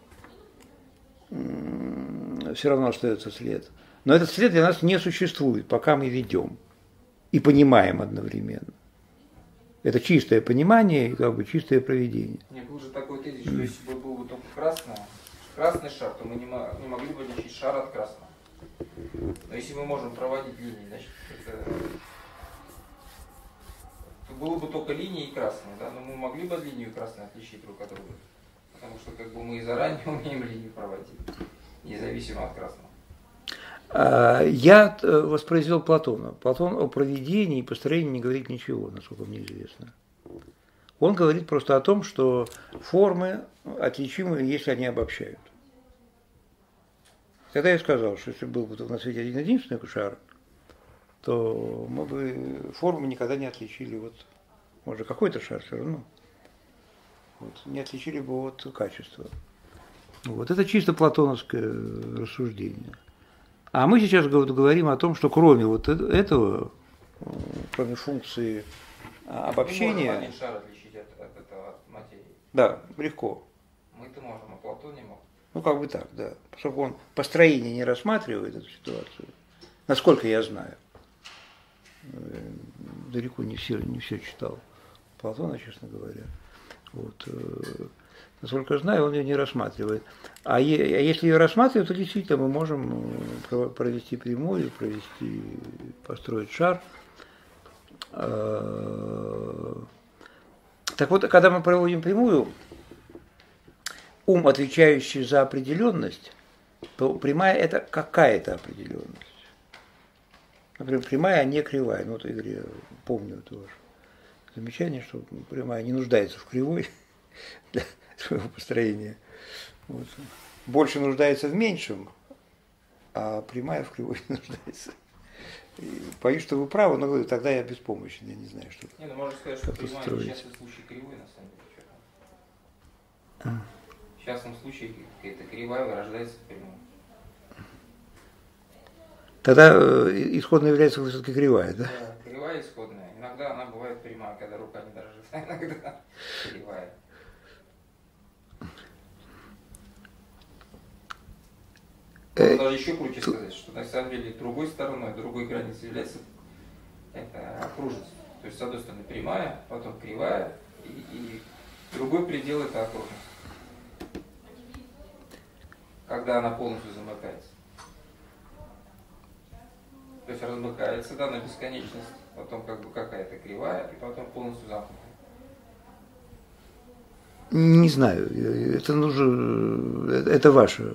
все равно остается след. Но этот след для нас не существует, пока мы ведем и понимаем одновременно. Это чистое понимание и как бы чистое проведение. Нет, был же такой тезис, что если бы был бы только красный шар, то мы не могли бы отличить шар от красного. Но если мы можем проводить линии, значит, то было бы только линии и красные, да? Но мы могли бы линию и красную отличить друг от друга. Потому что как бы мы и заранее умеем линию проводить, независимо от красного. Я воспроизвел Платона. Платон о проведении и построении не говорит ничего, насколько мне известно. Он говорит просто о том, что формы отличимы, если они обобщают. Когда я сказал, что если был бы на свете один единственный шар, то мы бы формы никогда не отличили от, может, какой-то шар все равно, вот, не отличили бы от качества. Вот это чисто платоновское рассуждение. А мы сейчас говорим о том, что кроме вот этого, кроме функции обобщения... Мы можем один шар отличить от материи. Да, легко. Мы-то можем, а Платон не мог. Ну, как бы так, да. Поскольку он построение не рассматривает эту ситуацию, насколько я знаю, далеко не все читал Платона, честно говоря. Вот. Насколько я знаю, он ее не рассматривает. А если ее рассматривать, то действительно мы можем провести прямую, построить шар. Так вот, когда мы проводим прямую, ум, отвечающий за определенность, то прямая – это какая-то определенность. Например, прямая, а не кривая. Ну, вот, Игорь, я помню это ваше замечание, что прямая не нуждается в кривой для своего построения. Вот. Больше нуждается в меньшем, а прямая в кривой не нуждается. И боюсь, что вы правы, но говорю, тогда я беспомощен, я не знаю, что. Не, ну можно сказать, что прямая в частном случае кривой, на самом деле. В частном случае эта кривая вырождается в прямую. Тогда исходная является все-таки кривая, да? Да, кривая исходная. Иногда она бывает прямая, когда рука не дрожит, а иногда кривая. Даже еще круче сказать, что на самом деле другой стороной, другой границей является это окружность. То есть с одной стороны прямая, потом кривая, и другой предел это окружность. Когда она полностью замыкается. То есть размыкается, да, на бесконечность, потом как бы какая-то кривая, и потом полностью замкнутая. Не знаю, это нужно, это ваша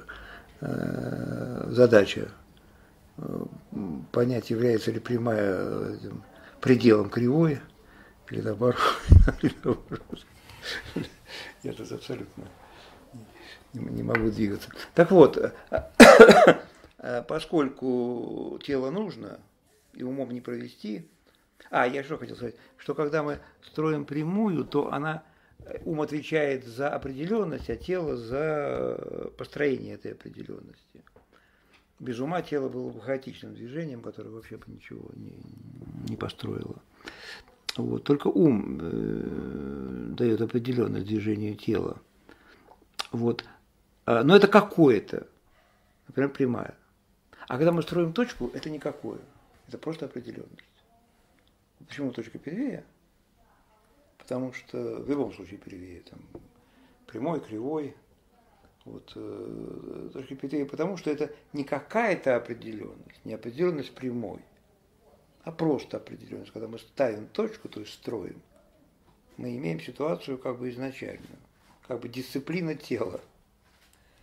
задача понять, является ли прямая пределом кривой или наоборот. Я тут абсолютно не могу двигаться. Так вот, поскольку тело нужно и умом не провести, я что хотел сказать, что когда мы строим прямую, то ум отвечает за определенность, а тело за построение этой определенности. Без ума тело было бы хаотичным движением, которое вообще бы ничего не построило. Вот. Только ум дает определенность движению тела. Вот. Но это какое-то, например, прямая. А когда мы строим точку, это никакое, это просто определенность. Почему точка первее? Потому что в любом случае первее, там, прямой, кривой, вот, точка первее, потому что это не какая-то определенность, не определенность прямой, а просто определенность. Когда мы ставим точку, то есть строим, мы имеем ситуацию как бы изначальную, как бы дисциплина тела.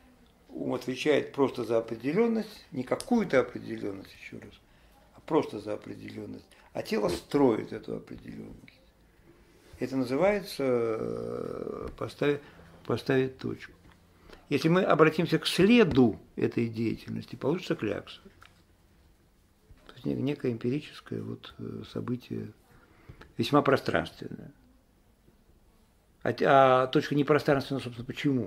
ум отвечает просто за определенность, не какую-то определенность, еще раз, а просто за определенность, а тело строит эту определенность. Это называется поставить точку. Если мы обратимся к следу этой деятельности, получится клякса. То есть некое эмпирическое вот событие, весьма пространственное. А точка не пространственная, собственно, почему?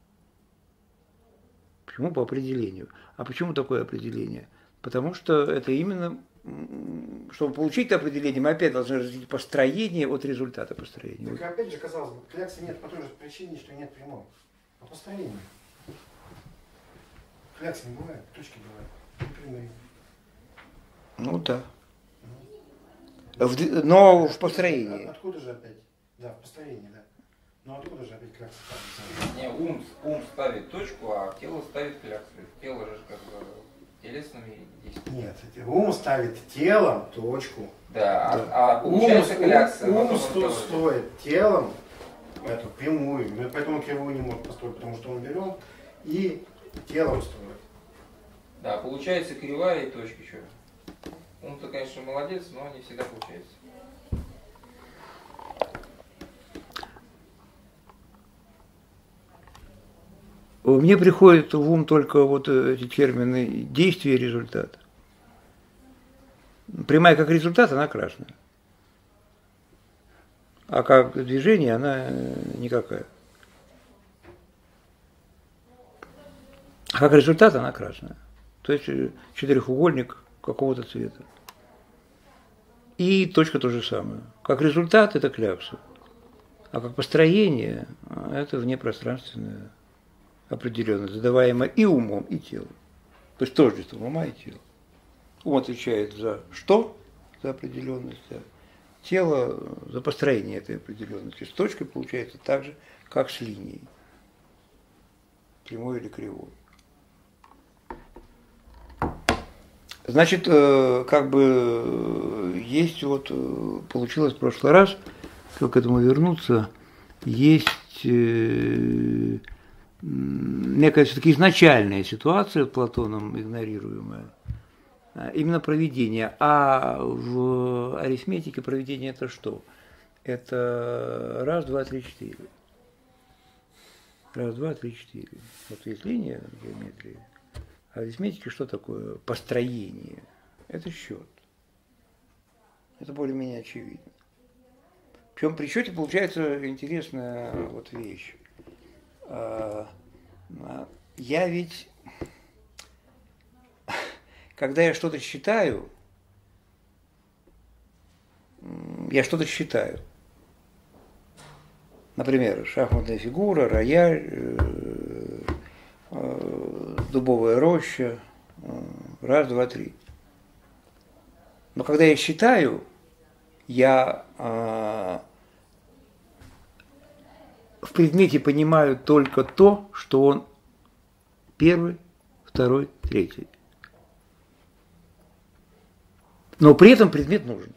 Почему? По определению. А почему такое определение? Потому что это именно, чтобы получить это определение, мы опять должны разделить построение от результата построения. Так опять же, казалось бы, кляксы нет по той же причине, что нет прямого. По построению. Кляксы не бывает, точки бывают. Прямые. Ну да. Но в построении. Откуда же опять? Да, в построении, да. Но откуда же опять кляксы? Не, ум ставит точку, а тело ставит кляксу. Тело же как бы телесными действиями. Нет, ум ставит телом точку. Да, Да. а получается клякса. Ум строит телом эту прямую. Мы поэтому кривую не можем построить, потому что он берем и телом строит. Да, получается кривая и точка. Что? Он-то, конечно, молодец, но не всегда получается. Мне приходит в ум только вот эти термины действие и результат. Прямая как результат, она красная. А как движение, она никакая. А как результат, она красная. То есть четырехугольник какого-то цвета. И точка то же самое. Как результат это клякса. А как построение это внепространственное определенность, задаваемое и умом, и телом. То есть тождество ума и тела. Ум отвечает за что? За определенность. А тело за построение этой определенности. С точкой получается так же, как с линией. Прямой или кривой. Значит, как бы есть вот, получилось в прошлый раз, как к этому вернуться, есть некая все-таки изначальная ситуация Платоном игнорируемая, именно проведение. А в арифметике проведение это что? Это раз, два, три, четыре. Раз, два, три, четыре. Вот есть линия в геометрии. А в арифметике что такое? Построение. Это счет. Это более-менее очевидно. Причем при счете получается интересная вот вещь. Я ведь, когда я что-то считаю, я что-то считаю. Например, шахматная фигура, рояль, дубовая роща, раз, два, три. Но когда я считаю, я в предмете понимаю только то, что он первый, второй, третий. Но при этом предмет нужен.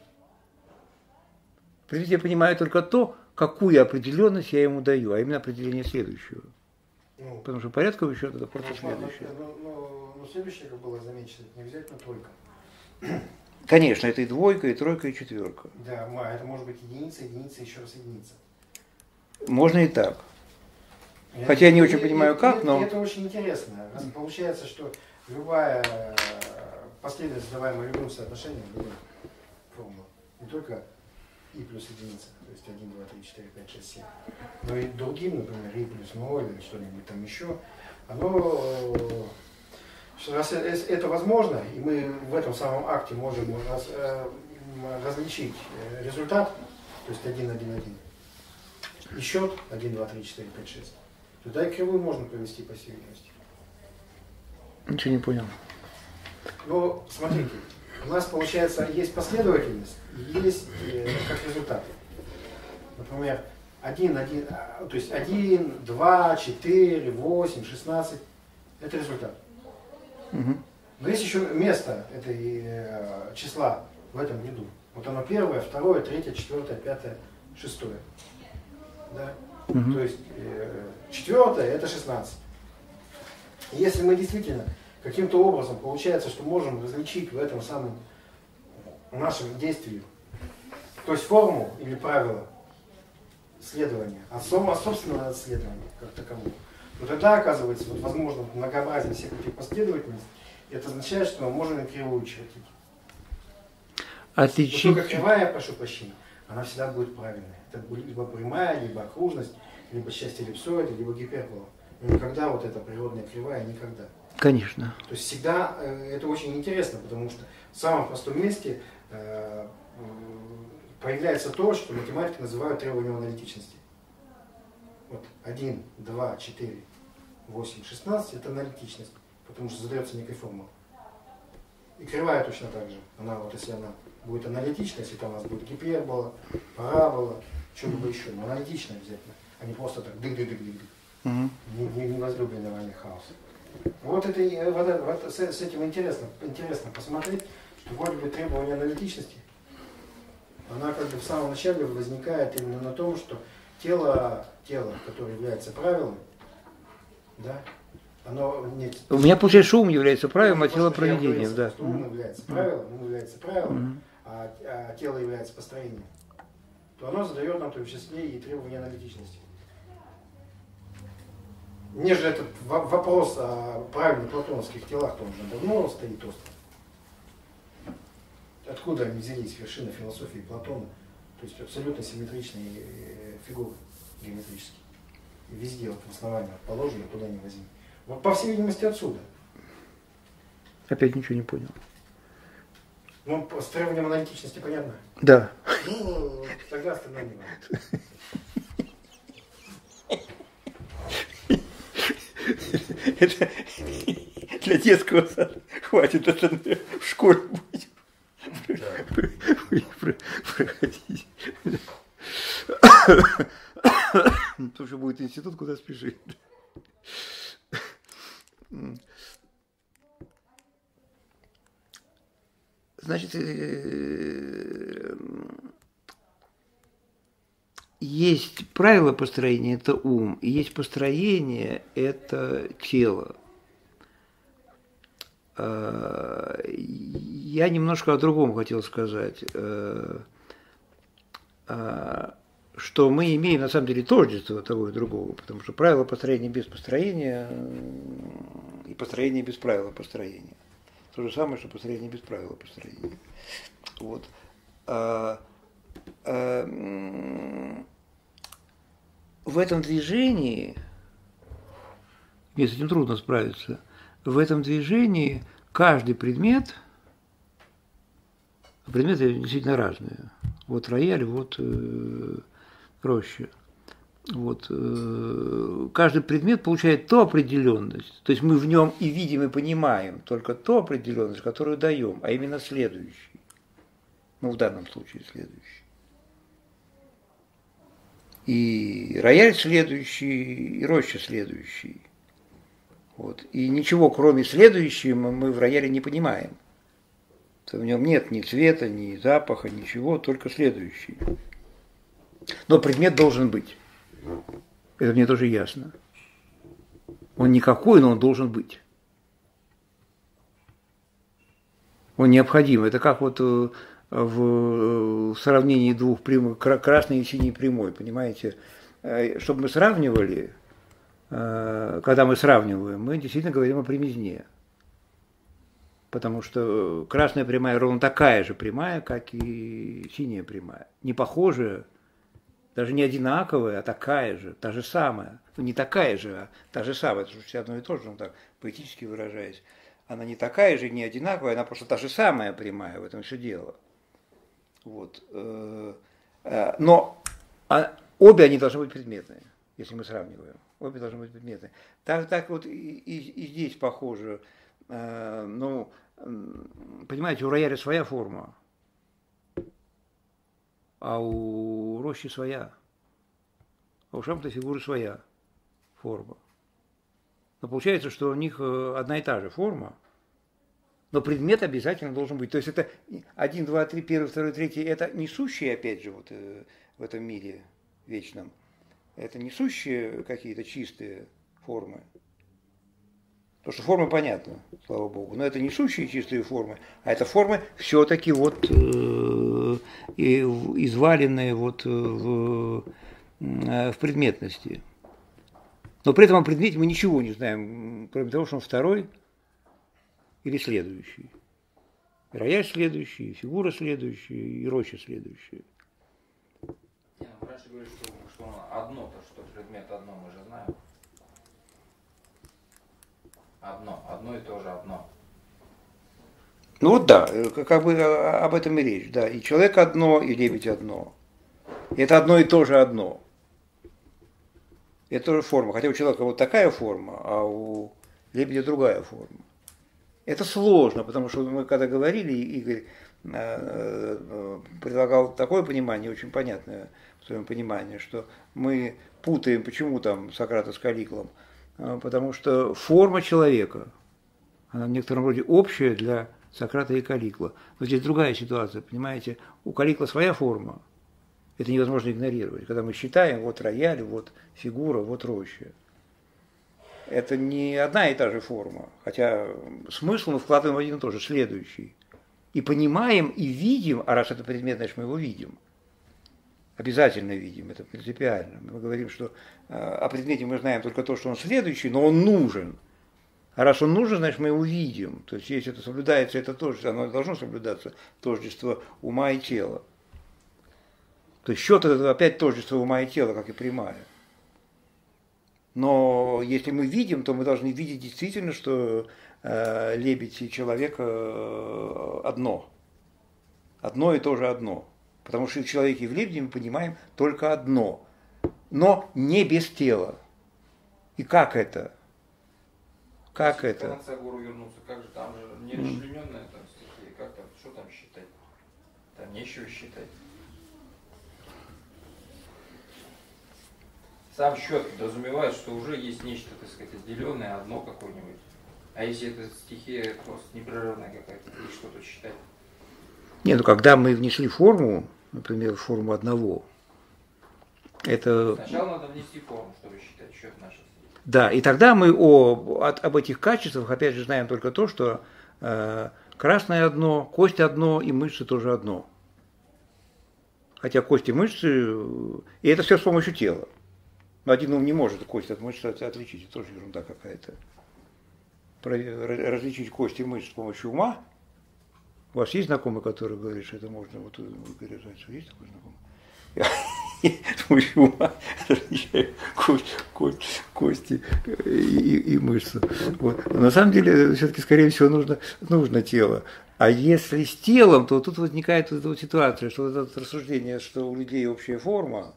В предмете я понимаю только то, какую определенность я ему даю, а именно определение следующего. Потому что порядковый счет это просто следующее. Но следующее, как было замечено, не обязательно тройка. Конечно, это и двойка, и тройка, и четверка. Да, это может быть единица, единица, еще раз единица. Можно и так. Хотя я не очень понимаю, как, но... Это очень интересно. Получается, что любая последовательность, задаваемая любым соотношением, будет формула. Не только и плюс единица, то есть 1, 2, 3, 4, 5, 6, 7. Но и другим, например, и плюс 0 или что-нибудь там еще. Оно, раз это возможно, и мы в этом самом акте можем различить результат, то есть 1, 1, 1, и счет 1, 2, 3, 4, 5, 6, туда и кривую можно провести по всей видимости. Ничего не понял. Но смотрите, у нас получается есть последовательность и есть как результат. Например, 1, 1, то есть 1, 2, 4, 8, 16 это результат. Угу. Но есть еще место этой числа в этом ряду. Вот оно первое, второе, третье, четвертое, пятое, шестое. Да? Угу. То есть четвертое это 16. Если мы действительно каким-то образом получается, что можем различить в этом самом нашем действии, то есть форму или правило следования, от собственного исследования как такового, то тогда оказывается вот, возможно многообразие всех этих последовательностей. Это означает, что мы можем и кривую чертить. Отличить. Но только кривая, прошу прощения, она всегда будет правильной. Это будет либо прямая, либо окружность, либо часть эллипсоида, либо гипербола. Но никогда вот эта природная кривая, никогда. Конечно. То есть всегда это очень интересно, потому что в самом простом месте появляется то, что математики называют требованием аналитичности. Вот 1, 2, 4, 8, 16 это аналитичность, потому что задается некой формулой. И кривая точно так же. Она вот если она будет аналитична, если там у нас будет гипербола, парабола, что-либо еще, но аналитичная обязательно, а не просто так дык-дык-дык-дык. Не возлюбленный вами хаос. Вот это с этим интересно посмотреть, что вроде бы требование аналитичности, она как бы в самом начале возникает именно на том, что тело, которое является правилом, да, оно нет. У меня получается, что ум является правилом, а тело проведением, да. Ум является правилом, а тело является построением. То оно задает нам в том числе и требования аналитичности. Нежели этот вопрос о правильных платоновских телах, то он уже давно стоит остро. Откуда они взялись, вершины философии Платона? То есть абсолютно симметричные фигуры геометрические. И везде вот в основании положено, куда ни возьми. Вот по всей видимости отсюда. Опять ничего не понял. Ну, с требованием аналитичности понятно? Да. Ну, тогда остальное не важно. Это для детского сада хватит, это в школе будет проходить. То, что будет институт, куда спешить. Значит, есть правила построения, это ум, и есть построение, это тело. Я немножко о другом хотел сказать, что мы имеем на самом деле тождество того и другого, потому что правила построения без построения и построение без правила построения. То же самое, что построение без правила построения. Вот. В этом движении, мне с этим трудно справиться, в этом движении каждый предметы действительно разные. Вот рояль, вот роща. Вот, каждый предмет получает ту определенность, то есть мы в нем и видим, и понимаем только ту определенность, которую даем, а именно следующий. Ну, в данном случае следующий. И рояль следующий, и роща следующий. Вот. И ничего, кроме следующего, мы в рояле не понимаем. В нем нет ни цвета, ни запаха, ничего, только следующий. Но предмет должен быть. Это мне тоже ясно. Он никакой, но он должен быть. Он необходим. Это как вот в сравнении двух прямых, красной и синей прямой, понимаете? Чтобы мы сравнивали, когда мы сравниваем, мы действительно говорим о прямизне. Потому что красная прямая ровно такая же прямая, как и синяя прямая. Не похожая, даже не одинаковая, а такая же, та же самая. Ну, не такая же, а та же самая. Это все одно и то же, ну, так, поэтически выражаясь. Она не такая же, не одинаковая, она просто та же самая прямая, в этом все дело. Вот. Но обе они должны быть предметные, если мы сравниваем. Обе должны быть предметные. Так вот и здесь похоже. Ну, понимаете, у рояля своя форма, а у рощи своя, а у шахматной фигуры своя форма. Но получается, что у них одна и та же форма, но предмет обязательно должен быть. То есть это 1, 2, 3, 1, 2, 3, это несущие, опять же, вот в этом мире вечном. Это несущие какие-то чистые формы. Потому что формы понятны, слава богу. Но это не сущие чистые формы, а это формы все-таки вот изваленные вот в предметности. Но при этом о предмете мы ничего не знаем, кроме того, что он второй или следующий. И рояль следующий, и фигура следующая, и роща следующая. Раньше говорили, что одно-то, что предмет одно, мы же знаем. Одно и то же одно. Ну вот да, как бы об этом и речь, да. И человек одно, и лебедь одно. И это одно и то же одно. Это тоже форма. Хотя у человека вот такая форма, а у лебедя другая форма. Это сложно, потому что мы когда говорили, Игорь предлагал такое понимание, очень понятное в своем понимании, что мы путаем, почему там Сократа с Каликлом, потому что форма человека, она в некотором роде общая для Сократа и Каликла. Но здесь другая ситуация, понимаете, у Каликла своя форма, это невозможно игнорировать. Когда мы считаем, вот рояль, вот фигура, вот роща. Это не одна и та же форма, хотя смысл мы вкладываем в один и тот же, следующий. И понимаем, и видим, а раз это предмет, значит мы его видим. Обязательно видим, это принципиально. Мы говорим, что о предмете мы знаем только то, что он следующий, но он нужен. А раз он нужен, значит мы его видим. То есть если это соблюдается, это тождество, оно должно соблюдаться, тождество ума и тела. То есть счет это опять тождество ума и тела, как и прямая. Но если мы видим, то мы должны видеть действительно, что лебедь и человек одно. Одно и то же одно. Потому что и в человеке, и в лебеде мы понимаем только одно. Но не без тела. И как это? Как это? В конце гору вернуться, как же там же нерасчлененная там стихия, как там, что там считать? Там нечего считать. Сам счет подразумевает, что уже есть нечто, так сказать, отделенное, одно какое-нибудь. А если это стихия просто непрерывная какая-то, и что тут считать? Не, ну когда мы внесли форму, например, форму одного, это... Сначала надо внести форму, чтобы считать счет наш. Да, и тогда мы об этих качествах опять же знаем только то, что красное одно, кость одно и мышцы тоже одно. Хотя кости и мышцы, и это все с помощью тела. Но один ум не может кость от мышцы отличить, это тоже ерунда какая-то. Различить кости и мышцы с помощью ума. У вас есть знакомый, который говорит, что это можно, вот у Игоря Зайцева есть такой знакомый? С помощью ума различаю кости и мышцы. Вот. На самом деле, все-таки, скорее всего, нужно тело. А если с телом, то тут возникает вот эта вот ситуация, что вот это рассуждение, что у людей общая форма,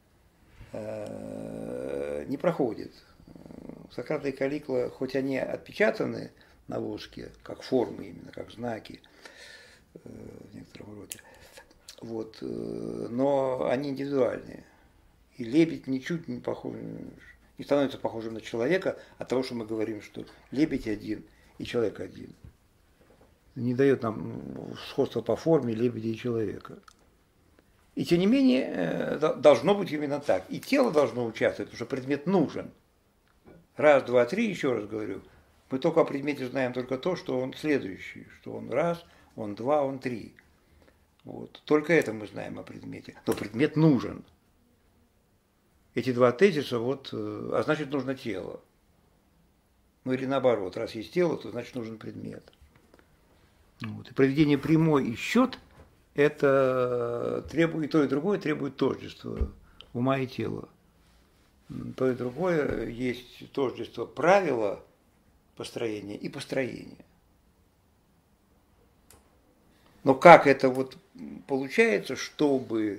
не проходит. Сократ и Каликла, хоть они отпечатаны на воске, как формы именно, как знаки в некотором роде, вот, но они индивидуальные. И лебедь ничуть не похож, не становится похожим на человека от того, что мы говорим, что лебедь один и человек один. Не дает нам сходства по форме лебедя и человека. И тем не менее, должно быть именно так. И тело должно участвовать, потому что предмет нужен. Раз, два, три, еще раз говорю. Мы только о предмете знаем только то, что он следующий, что он раз, он два, он три. Вот. Только это мы знаем о предмете. Но предмет нужен. Эти два тезиса, вот, а значит нужно тело. Ну или наоборот, раз есть тело, то значит нужен предмет. Вот. И проведение прямой и счет, это требует, и то, и другое требует тождества ума и тела. То и другое есть тождество правила построения и построения. Но как это вот получается, чтобы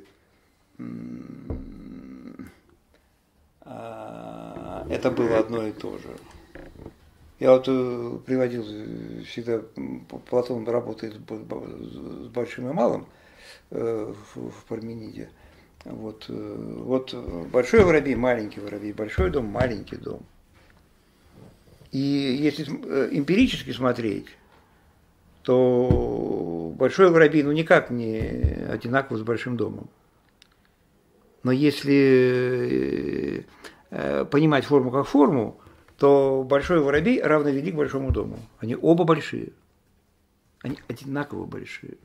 это было одно и то же? Я вот приводил всегда, Платон работает с большим и малым в Пармениде. Вот большой воробей, маленький воробей, большой дом, маленький дом. И если эмпирически смотреть, то большой воробей никак не одинаков с большим домом. Но если понимать форму как форму, то большой воробей равновелик большому дому. Они оба большие. Они одинаково большие.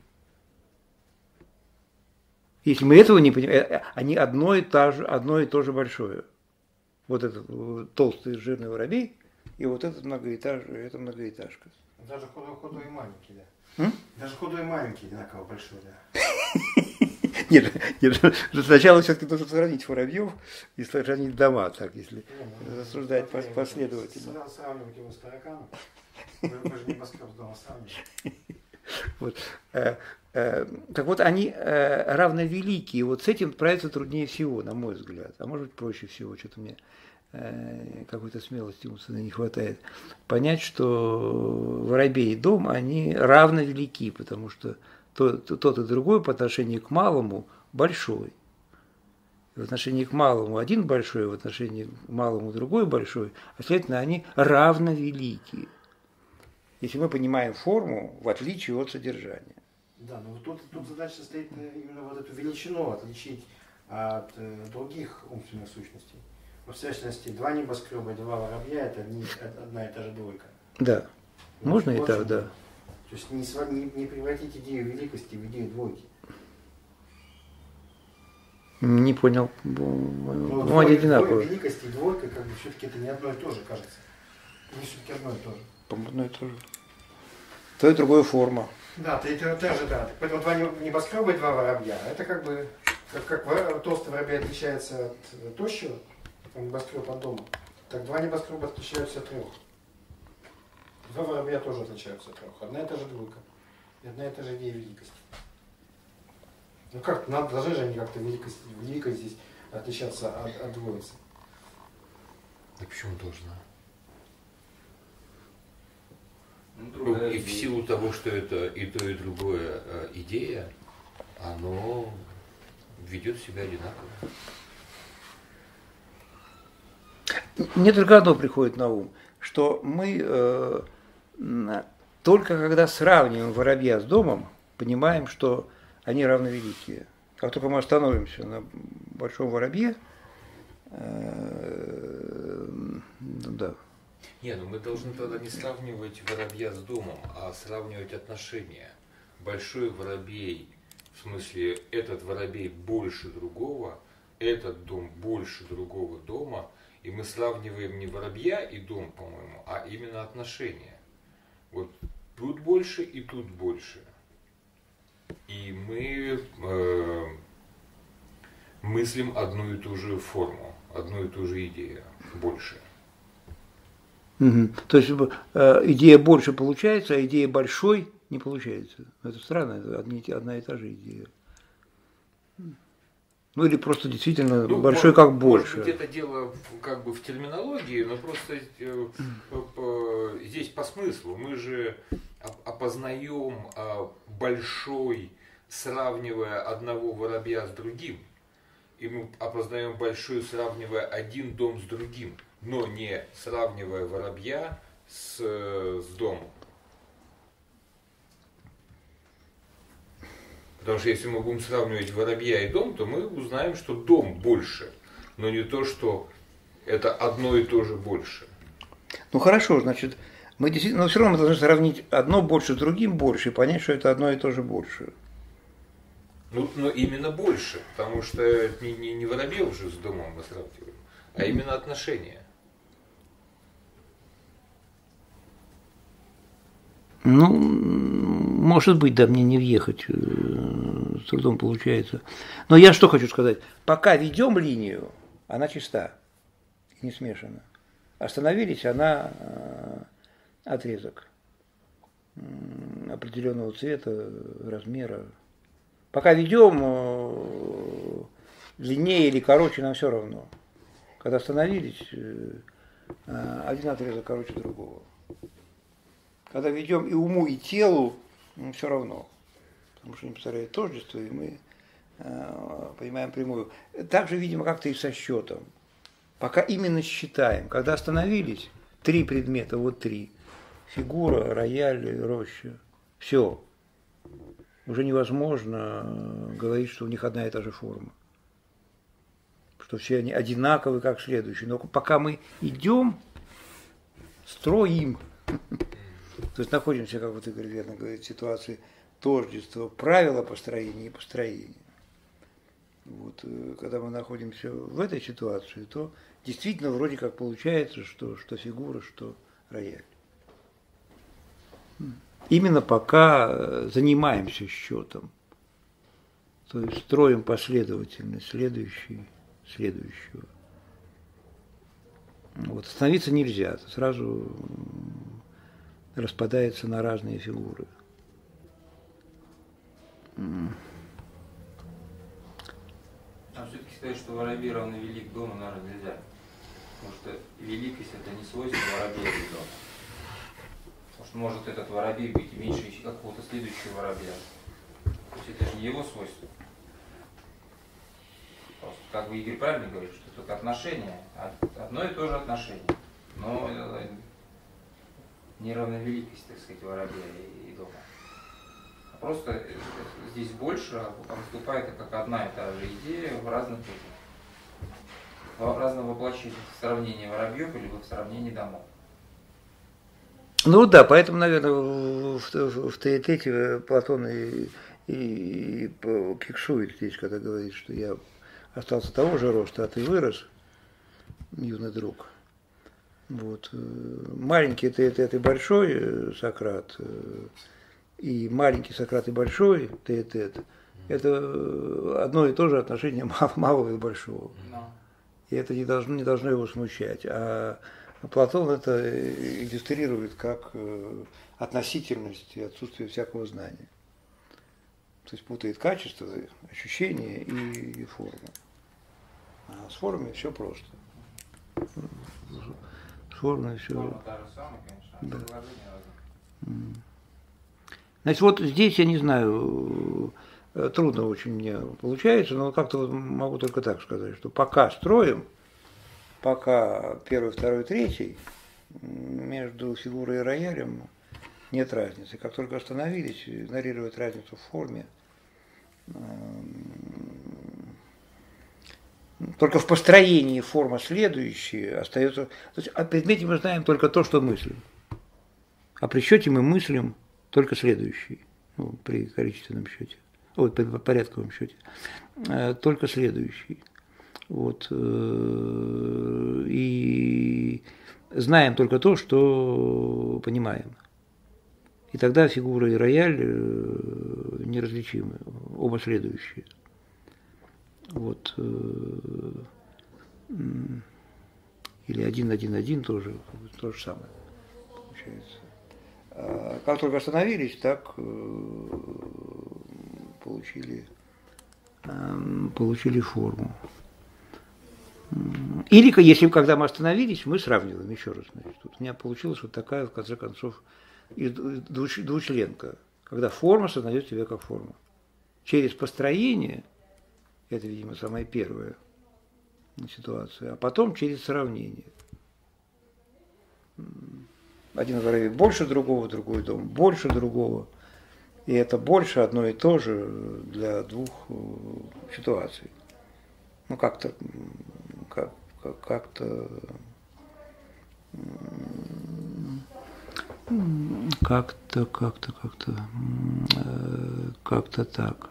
Если мы этого не понимаем, они одно и то же большое. Вот этот толстый жирный воробей и вот этот это многоэтажка. Даже худой и маленький, да. Даже худой и маленький одинаково большой, да. Нет, сначала все-таки нужно сравнить воробьев и сравнить дома, так, если рассуждать последовательно. Сравнивать его с тараканом. Вы же небоскреб с домом сравниваете. Вот. Так вот, они равновеликие. Вот с этим справиться труднее всего, на мой взгляд. А может быть, проще всего. Что-то мне какой-то смелости умственной не хватает. Понять, что воробей и дом, они равновелики, потому что тот и другой по отношению к малому большой. В отношении к малому один большой, в отношении к малому другой большой, а следовательно, они равновелики. Если мы понимаем форму, в отличие от содержания. Да, но тут задача состоит именно вот эту величину отличить от других умственных сущностей. В частности, два небоскреба и два воробья – это одна и та же двойка. Да, Ну, можно и так, да. То есть не превратить идею великости в идею двойки. Не понял. Ну, они одинаковые. Великость и двойка, как бы все-таки это не одно и то же, кажется. Не все-таки одно и то же. По-моему, одно и то же. То и другая форма. Да, это та же, да. Поэтому два небоскреба и два воробья. Это как бы, как толстый воробей отличается от тощего, небоскреб от дома, так два небоскреба отличаются от трех. Два воробья тоже отличаются от трех. Одна и та же двойка. И одна и та же идея великости. Ну как, должны же они как-то великость здесь отличаться от двоицы. Да почему должна? Ну, и в силу того, что это и то, и другое идея, оно ведет себя одинаково. Мне только одно приходит на ум, что мы только когда сравниваем воробья с домом, понимаем, что они равновеликие. Как только мы остановимся на большом воробье, да. Не, ну мы должны тогда не сравнивать воробья с домом, а сравнивать отношения. Большой воробей, в смысле, этот воробей больше другого, этот дом больше другого дома, и мы сравниваем не воробья и дом, по-моему, а именно отношения. Вот тут больше и тут больше. И мы мыслим одну и ту же форму, одну и ту же идею, больше. Угу. То есть идея больше получается, а идея большой не получается. Это странно, это одна и та же идея. Ну или просто действительно большой как больше. Может быть, это дело как бы в терминологии, но просто здесь по смыслу. Мы же опознаем большой, сравнивая одного воробья с другим. И мы опознаем большой, сравнивая один дом с другим, но не сравнивая воробья с домом. Потому что если мы будем сравнивать воробья и дом, то мы узнаем, что дом больше, но не то, что это одно и то же больше. Ну хорошо, значит, мы действительно, но все равно мы должны сравнить одно больше с другим больше и понять, что это одно и то же больше. Ну, но именно больше, потому что не воробьев же с домом мы сравниваем, а именно отношения. Ну, может быть, да, мне не въехать, с трудом получается. Но я что хочу сказать, пока ведем линию, она чиста, не смешана. Остановились, она отрезок определенного цвета, размера. Пока ведем, длиннее или короче, нам все равно. Когда остановились, один отрезок короче другого. Когда ведем и уму, и телу, все равно. Потому что они повторяют тождество, и мы понимаем прямую. Так же, видимо, как-то и со счетом. Пока именно считаем. Когда остановились, 3 предмета, вот 3. Фигура, рояль, роща. Все. Уже невозможно говорить, что у них одна и та же форма. Что все они одинаковы, как следующие. Но пока мы идем, строим. То есть находимся, как вот Игорь верно говорит, в ситуации тождества правила построения и построения. Вот, когда мы находимся в этой ситуации, то действительно вроде как получается, что фигура, что рояль. Именно пока занимаемся счетом, то есть строим последовательность следующего. Вот, остановиться нельзя, сразу распадается на разные фигуры. А все-таки сказать, что воробей равно велик дома, наверное, нельзя. Потому что великость это не свойство воробья или дома. Потому что может этот воробей быть меньше какого-то следующего воробья. То есть это же не его свойство. Просто, как бы Игорь правильно говорит, что только отношения, одно и то же отношение. Но неравновеликость, так сказать, воробья и дома. Просто здесь больше выступает как одна и та же идея в разных воплощениях, в сравнении воробьев или в сравнении домов. Ну да, поэтому, наверное, в Теетете Платон и кикшует здесь, когда говорит, что я остался того же роста, а ты вырос, юный друг. Вот. Маленький Теетет и большой Сократ, и маленький Сократ и большой Теетет – это одно и то же отношение малого и большого. И это не должно его смущать. А Платон это иллюстрирует как относительность и отсутствие всякого знания. То есть путает качество, ощущение и форму. А с формой все просто. С формой все. Форма та же самая, конечно, а предложение разное. Значит, вот здесь, я не знаю, трудно очень мне получается, но как-то вот могу только так сказать, что пока строим, пока первый, второй, третий, между фигурой и роялем нет разницы. Как только остановились, игнорируют разницу в форме. Только в построении форма следующая остается. То есть о предмете мы знаем только то, что мыслим. А при счете мы мыслим только следующий, ну, при количественном счете, при порядковом счете, только следующий. Вот. И знаем только то, что понимаем. И тогда фигура и рояль неразличимы, оба следующие. Вот. Или 1-1-1 тоже то же самое получается. Как только остановились, так получили форму. Или если когда мы остановились, мы сравниваем еще раз. Значит, тут у меня получилась вот такая, в конце концов, двучленка, когда форма создает себя как форма. Через построение, это, видимо, самая первая ситуация, а потом через сравнение. Один воробей больше другого, другой дом больше другого. И это больше одно и то же для двух ситуаций. Ну, как-то так.